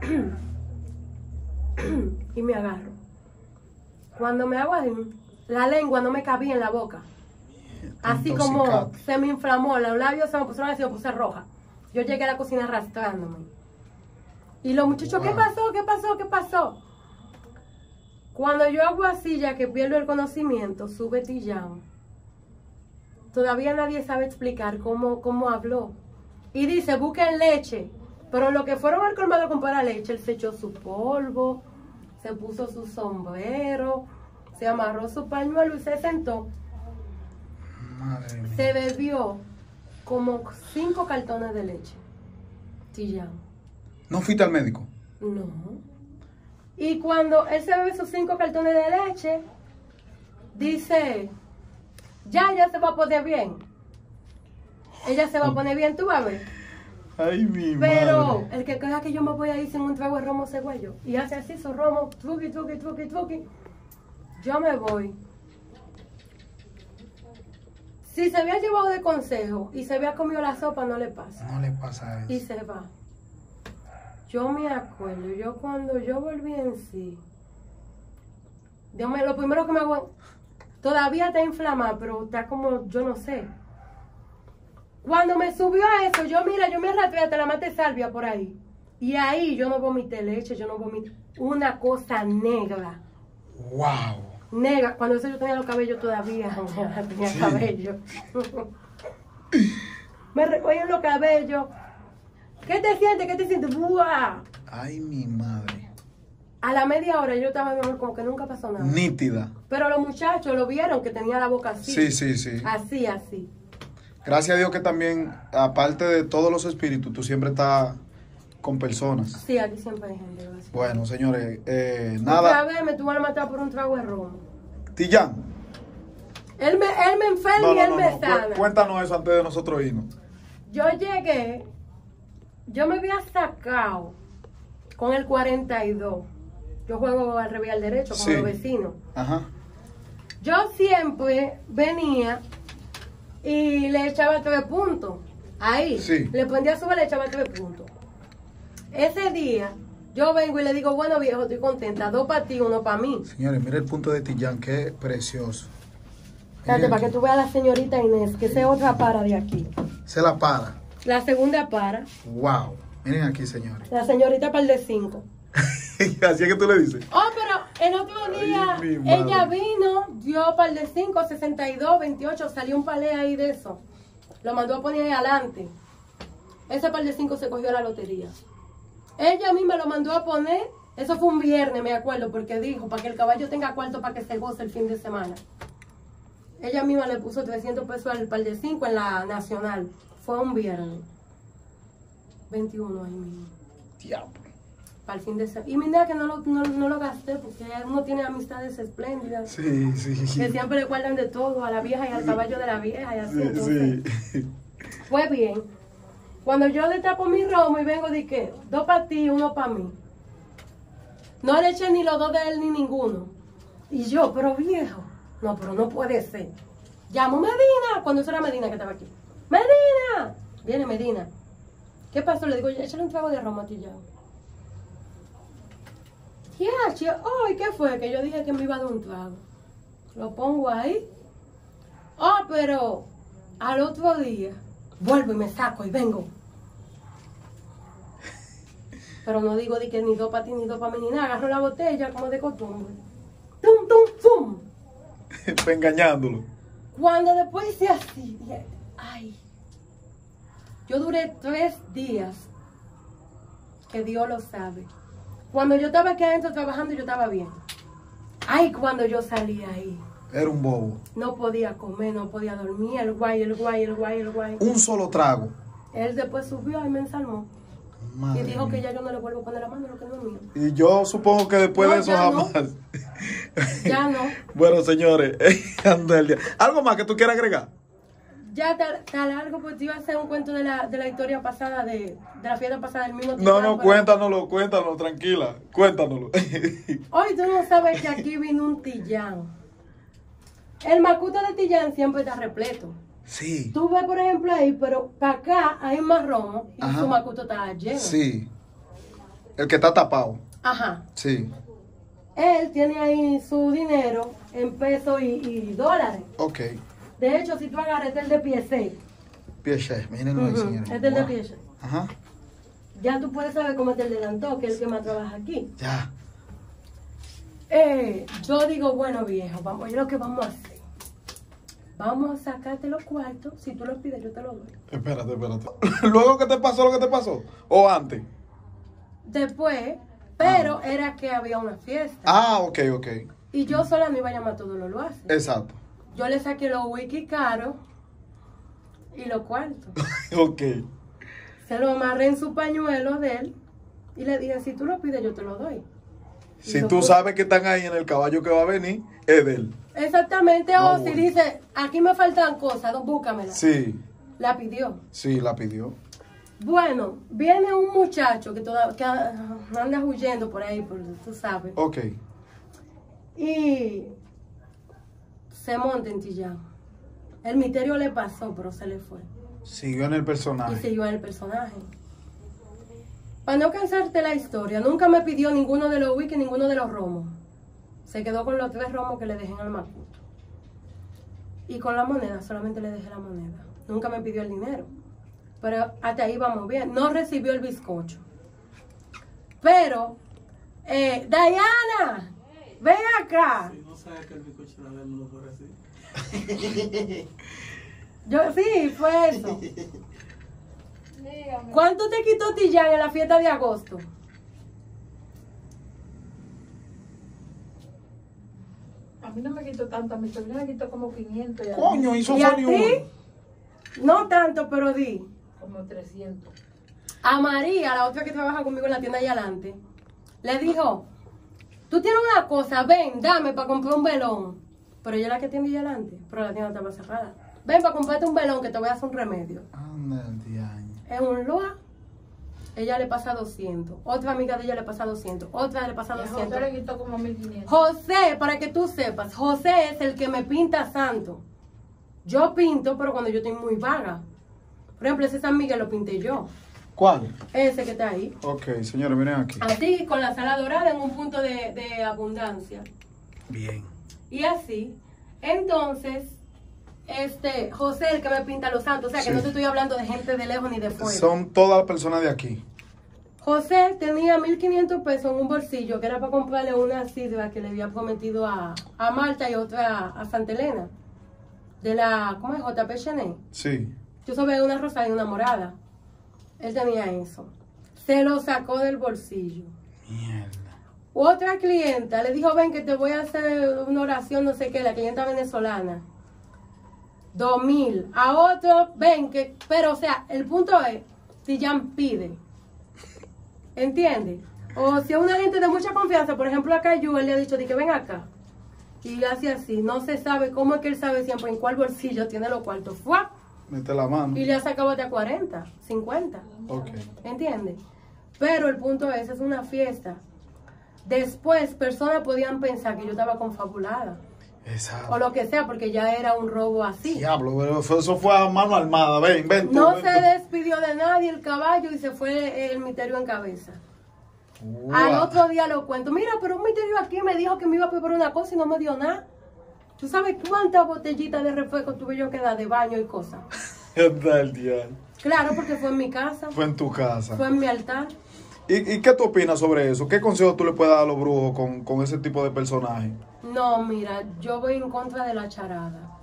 y me agarro. Cuando me hago así, la lengua no me cabía en la boca. Así como se me inflamó, los labios se me pusieron así, me puse roja. Yo llegué a la cocina arrastrándome. Y los muchachos, ¿qué pasó? ¿Qué pasó? ¿Qué pasó? Cuando yo hago así, ya que pierdo el conocimiento, sube Tillán. Todavía nadie sabe explicar cómo habló. Y dice, busquen leche. Pero lo que fueron al colmado a comprar leche, él se echó su polvo, se puso su sombrero, se amarró su pañuelo y se sentó. Madre mía. Se bebió como 5 cartones de leche. Tillán. ¿No fuiste al médico? No. Y cuando él se bebe esos 5 cartones de leche, dice, ya se va a poner bien. Ella se va a poner bien, tú vas a ver. Ay, mi Pero madre. el que crea que yo me voy a ir sin un trago de romo cegüello y hace así su romo, truqui, truqui, truqui, truqui, yo me voy. Si se había llevado de consejo y se había comido la sopa, no le pasa. No le pasa eso. Y se va. Yo me acuerdo, yo cuando yo volví en sí, lo primero que me hago, todavía está inflamado, pero está como, yo no sé. Cuando me subió a eso, yo me arrastré hasta la mate salvia por ahí. Y ahí yo no vomité leche, yo no vomité una cosa negra. Wow. Negra, cuando eso yo tenía los cabellos todavía, tenía Sí. cabello. Me recogían los cabellos. ¿Qué te sientes? ¿Qué te sientes? ¡Buah! Ay, mi madre. A la media hora yo estaba mejor, como que nunca pasó nada. Nítida. Pero los muchachos lo vieron que tenía la boca así. Sí, sí, sí. Así, así. Gracias a Dios que también, aparte de todos los espíritus, tú siempre estás con personas. Sí, aquí siempre hay gente. Gracias. Bueno, señores, Otra nada. vez me tuvo a matar por un trago de romo. Tillán. Él me enferma y él me sana. Cuéntanos eso antes de nosotros irnos. Yo llegué, yo me había sacado con el 42. Yo juego al revés y al derecho con Sí. los vecinos. Ajá. Yo siempre venía y le echaba 3 puntos. Ahí. Sí. Le prendía su vela y le echaba 3 puntos. Ese día, yo vengo y le digo, bueno viejo, estoy contenta. 2 para ti, 1 para mí. Señores, mira el punto de Tillán, qué precioso. Espérate, Miren para que aquí. tú veas a la señorita Inés, que esa es otra para de aquí. Se la para. La segunda para, Wow. Miren aquí, señores. la señorita para el de 5. Así es que tú le dices. Oh, pero el otro día Ay, mi madre. ella vino, dio par de 5, 62, 28, salió un palé ahí de eso. Lo mandó a poner ahí adelante. Ese par de 5 se cogió a la lotería. Ella misma lo mandó a poner. Eso fue un viernes, me acuerdo, porque dijo, para que el caballo tenga cuarto para que se goce el fin de semana. Ella misma le puso 300 pesos al par de 5 en la nacional. Fue un viernes. 21 ahí mismo. Diablo. Para el fin de semana. Y mira que no lo gasté porque uno tiene amistades espléndidas. Sí, sí. Que siempre le guardan de todo, a la vieja y al caballo de la vieja y así. Entonces, Sí. fue bien. Cuando yo destapo mi romo y vengo de que 2 para ti y 1 para mí. No le eché ni los 2 de él ni ninguno. Y yo, pero viejo. No, pero no puede ser. Llamo Medina. Cuando eso era Medina que estaba aquí. ¡Medina! Viene Medina. ¿Qué pasó? Le digo, échale un trago de romo a ti ya. ¿Y qué fue? Que yo dije que me iba a dar un trago. Lo pongo ahí. Oh, pero al otro día vuelvo y me saco y vengo. Pero no digo de que ni 2 para ti ni 2 para mí ni nada. Agarro la botella como de costumbre. ¡Tum, tum, fum! Fue engañándolo. Cuando después hice así, dije, ay. Yo duré 3 días. Que Dios lo sabe. Cuando yo estaba aquí adentro trabajando, yo estaba bien. Ay, cuando yo salí ahí. Era un bobo. No podía comer, no podía dormir. El guay. Un solo trago. Él después subió y me ensalmó. Madre Y dijo mía. que ya yo no le vuelvo a poner la mano, lo que no es mío. Y yo supongo que después No, de eso ya no. jamás. Ya no. Bueno, señores, anda el día. ¿Algo más que tú quieras agregar? Ya está largo, pues te iba a hacer un cuento de la historia pasada, de la fiesta pasada del mismo No, Titán, no, pero- cuéntanos, tranquila. Cuéntanos. Hoy tú no sabes que aquí vino un Tillán. El macuto de Tillán siempre está repleto. Sí. Tú ves, por ejemplo, ahí, pero para acá hay más romo y Ajá. su macuto está lleno. Sí. El que está tapado. Ajá. Sí. Él tiene ahí su dinero en pesos y dólares. Ok. De hecho, si tú agarras este el de piece, Piece, mírenlo ahí, señores. este es el de Wow. piece, Ajá. ya tú puedes saber cómo te adelantó, que es el que más trabaja aquí. Ya. Yo digo, bueno, viejo, vamos, yo lo que vamos a hacer. Vamos a sacarte los cuartos. Si tú los pides, yo te los doy. Espérate. ¿Luego que te pasó lo que te pasó? ¿O antes? Después, pero era que había una fiesta. Ah, ok. Y yo sola no iba a llamar a todos los loaces. Exacto. Yo le saqué los wiki caros y los cuartos. Ok. Se lo amarré en su pañuelo de él y le dije, si tú lo pides, yo te lo doy. Y Si lo tú puso. sabes que están ahí en el caballo que va a venir, es de él. Exactamente, Ah, o si bueno. dice, aquí me faltan cosas, búscamela. Sí, La pidió. sí, la pidió. Bueno, viene un muchacho que anda huyendo por ahí, tú sabes. Ok. Y se monta en Tillán. El misterio le pasó, pero se le fue. Siguió en el Y personaje. siguió en el personaje. Para no cansarte la historia, nunca me pidió ninguno de los wiki, ninguno de los romos. Se quedó con los 3 romos que le dejé en el macuto. Y con la moneda, solamente le dejé la moneda. Nunca me pidió el dinero. Pero hasta ahí vamos bien. No recibió el bizcocho. Pero, Diana, ven acá. No sabes que el bizcocho de Abel no lo fuera así. Sí, fue eso. ¿Cuánto te quitó Tillán en la fiesta de agosto? A mí no me quitó tanto, a mi sobrina me quitó como 500 y a mí Coño, hizo ¿Y a fue ni ti? uno. No tanto, pero di. como 300. A María, la otra que trabaja conmigo en la tienda allá adelante, le dijo, tú tienes una cosa, ven, dame para comprar un velón. Pero ella es la que tiene allá adelante, pero la tienda estaba cerrada. Ven para comprarte un velón que te voy a hacer un remedio. Anda el diaño. Es un loa. Ella le pasa 200. Otra amiga de ella le pasa 200. Otra le pasa Y a 200. José le quitó como 1500. José, para que tú sepas, José es el que me pinta santo. Yo pinto, pero cuando yo estoy muy vaga. Por ejemplo, ese San Miguel lo pinté yo. ¿Cuál? Ese que está ahí. Ok, señores, miren aquí. Así, con la sala dorada en un punto de abundancia. Bien. Y así. Entonces, José el que me pinta los santos. O sea, que Sí. no te estoy hablando de gente de lejos ni de fuera. Son todas las personas de aquí. José tenía 1.500 pesos en un bolsillo, que era para comprarle una sidra que le había prometido a Marta y otra a Santa Elena. De la, ¿cómo es? JP Chenet. Sí. Yo sabía una rosada y una morada. Él tenía eso. Se lo sacó del bolsillo. Mierda. Otra clienta le dijo, ven que te voy a hacer una oración, no sé qué, la clienta venezolana. 2.000. A otro, ven que, pero o sea, el punto es, si Jan pide, ¿entiendes? O si es una gente de mucha confianza, por ejemplo acá yo, él le ha dicho, de que ven acá. Y hace así, no se sabe cómo es que él sabe siempre en cuál bolsillo tiene los cuartos. ¡Fua! Mete la mano. Y le ha sacado hasta 40, 50. Ok. ¿Entiendes? Pero el punto es una fiesta. Después, personas podían pensar que yo estaba confabulada. Exacto. O lo que sea, porque ya era un robo así. Diablo, pero eso fue a mano armada. Ven, ven. No ven, se ven. despidió de nadie el caballo y se fue el misterio en cabeza. Wow. Al otro día lo cuento. Mira, pero un misterio aquí me dijo que me iba a preparar una cosa y no me dio nada. ¿Tú sabes cuántas botellitas de refresco tuve yo que dar de baño y cosas? Anda el diablo. Claro, porque fue en mi casa, Fue en tu casa. fue en mi altar. ¿Y qué tú opinas sobre eso? ¿Qué consejo tú le puedes dar a los brujos con ese tipo de personajes? No, mira, yo voy en contra de la charada.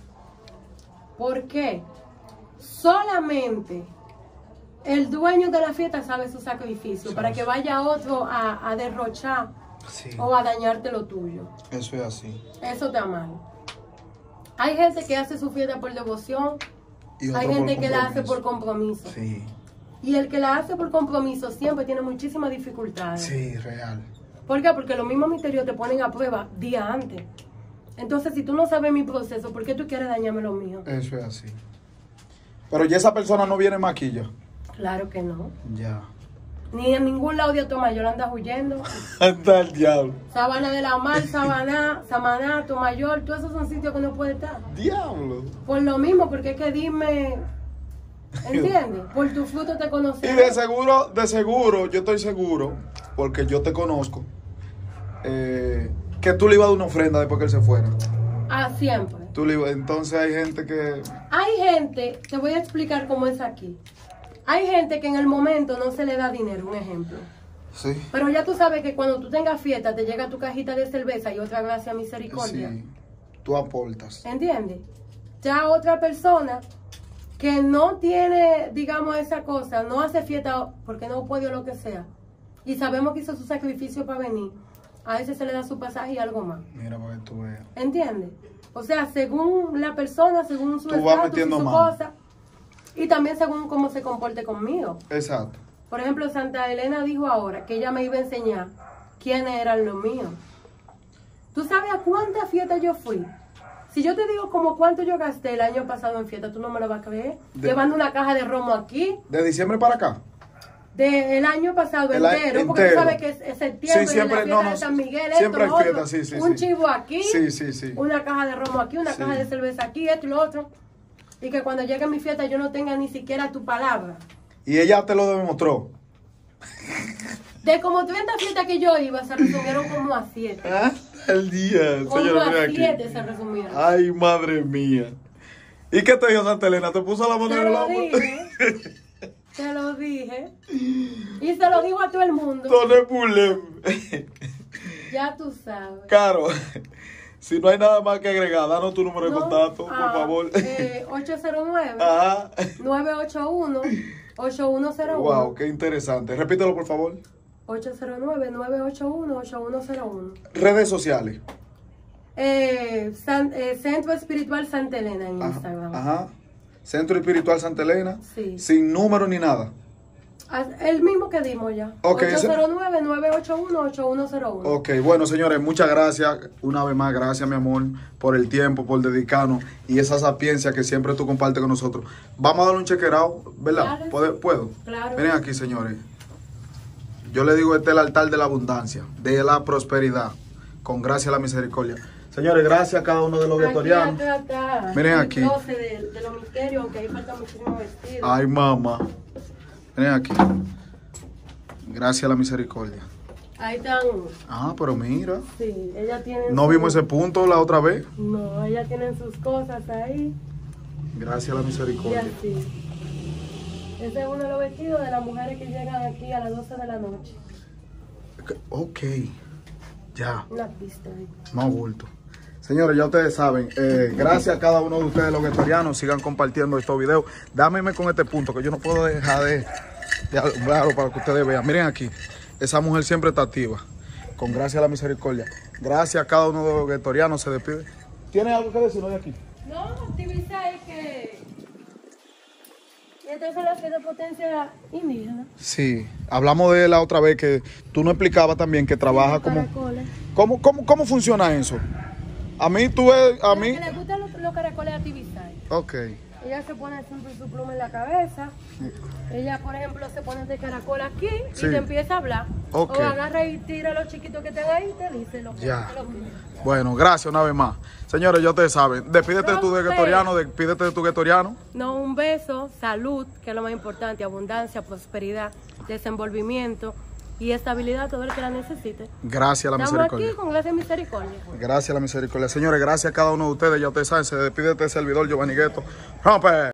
¿Por qué? Solamente el dueño de la fiesta sabe su sacrificio para que vaya otro a derrochar Sí. o a dañarte lo tuyo. Eso es así. Eso está mal. Hay gente que hace su fiesta por devoción, Y otro hay por gente que la hace compromiso. por compromiso. Sí, Y el que la hace por compromiso siempre tiene muchísimas dificultades. sí, real. ¿Por qué? Porque los mismos misterios te ponen a prueba día antes. Entonces, si tú no sabes mi proceso, ¿por qué tú quieres dañarme lo mío? Eso es así. Pero ya esa persona no viene maquilla. Claro que no. Ya. Ni en ningún lado de Tomayor andas huyendo. Anda el diablo. Sabana de la Mar, Samaná, Tomayor, todos esos son sitios que no puede estar. Diablo. Por lo mismo, porque es que dime, ¿entiendes? Por tu fruto te Y conoceré. de seguro, yo estoy seguro, porque yo te conozco, que tú le ibas a dar una ofrenda después que él se fuera. Ah, siempre. Entonces hay gente que... Hay gente, te voy a explicar cómo es aquí. Hay gente que en el momento no se le da dinero, un ejemplo. Sí. Pero ya tú sabes que cuando tú tengas fiesta te llega tu cajita de cerveza y otra gracia misericordia. Sí. Tú aportas. ¿Entiendes? Ya otra persona que no tiene, digamos, esa cosa, no hace fiesta porque no puede o lo que sea, y sabemos que hizo su sacrificio para venir, a ese se le da su pasaje y algo más. Mira para que tú veas. ¿Entiendes? O sea, según la persona, según su Tú vas estatus y metiendo su mano. cosa, y también según cómo se comporte conmigo. Exacto. Por ejemplo, Santa Elena dijo ahora que ella me iba a enseñar quiénes eran los míos. ¿Tú sabes a cuántas fiestas yo fui? Si yo te digo como cuánto yo gasté el año pasado en fiesta, tú no me lo vas a creer. Llevando una caja de romo aquí, ¿De diciembre para acá? del año pasado El año entero, porque tú entero. sabes que es septiembre, Sí, siempre, la fiesta no, de San Miguel, siempre esto, hay lo otro, fiesta, sí, sí, un sí. chivo aquí, Sí, sí, sí. una caja de romo aquí, una Sí. caja de cerveza aquí, esto y lo otro. Y que cuando llegue mi fiesta yo no tenga ni siquiera tu palabra. Y ella te lo demostró. De como 30 fiestas que yo iba, se resumieron como a 7. Ah, el día, Como señora, a mira 7 aquí. se resumieron. Ay, madre mía. ¿Y qué te dijo Santa Elena? ¿Te puso la mano Te en el lo hombro? dije. Te lo dije. Y se lo dijo a todo el mundo. Tone Bulem. Ya tú sabes. Caro, si no hay nada más que agregar, danos tu número de No, contacto, por favor. 809 Ajá. 981 8101. Wow, qué interesante. Repítelo, por favor. 809-981-8101. Redes sociales. Centro Espiritual Santa Elena en Ajá. Instagram. Ajá. Centro Espiritual Santa Elena. Sí. Sin número ni nada. El mismo que dimos ya. Ok, ese- 809-981-8101. Ok, bueno, señores, muchas gracias. Una vez más, gracias, mi amor, por el tiempo, por dedicarnos y esa sapiencia que siempre tú compartes con nosotros. Vamos a darle un chequeado, ¿verdad? Claro. ¿Puedo? Claro. Miren aquí, señores. Yo le digo, este es el altar de la abundancia, de la prosperidad, con gracia a la misericordia. Señores, gracias a cada uno de los viatorianos. Aquí atrás está Miren el aquí. closet de los misterios, aunque ahí falta muchísimo vestido. Ay, mamá. Miren aquí. Gracias a la misericordia. Ahí están. Ah, pero mira. Sí, ella tiene. No vimos ese punto la otra vez. No, ella tienen sus cosas ahí. Gracias a la Y misericordia. así. Ese es uno de los vestidos de las mujeres que llegan aquí a las 12 de la noche. Ok, ya, Una pista ahí. más bulto. Señores, ya ustedes saben, gracias a cada uno de ustedes los vegetarianos, sigan compartiendo estos videos. Dámeme con este punto, que yo no puedo dejar de alumbrarlo para que ustedes vean. Miren aquí, esa mujer siempre está activa, con gracia a la misericordia. Gracias a cada uno de los vegetarianos, se despide. ¿Tiene algo que decirnos de aquí? No, activista es que... Estas son las que de potencia indígena. Sí, hablamos de la otra vez que tú nos explicabas también que trabaja como... Caracoles. ¿Cómo funciona eso? A mí, a mí... Que le gustan los caracoles activistas. Ok. Ella se pone siempre su pluma en la cabeza. Ella, por ejemplo, se pone de caracol aquí Sí. y te empieza a hablar. Ok. O agarra y tira a los chiquitos que están ahí y te dice lo que Ya. lo que- Bueno, gracias una vez más. Señores, ya ustedes saben. Despídete de tu vegetariano, despídete de tu vegetariano. No, un beso, salud, que es lo más importante, abundancia, prosperidad, desenvolvimiento y estabilidad, todo el que la necesite. Gracias a la Estamos misericordia. aquí con gracia y misericordia. Gracias a la misericordia. Señores, gracias a cada uno de ustedes. Ya ustedes saben, se despide de este servidor, Giovanni Gueto. ¡Rompe!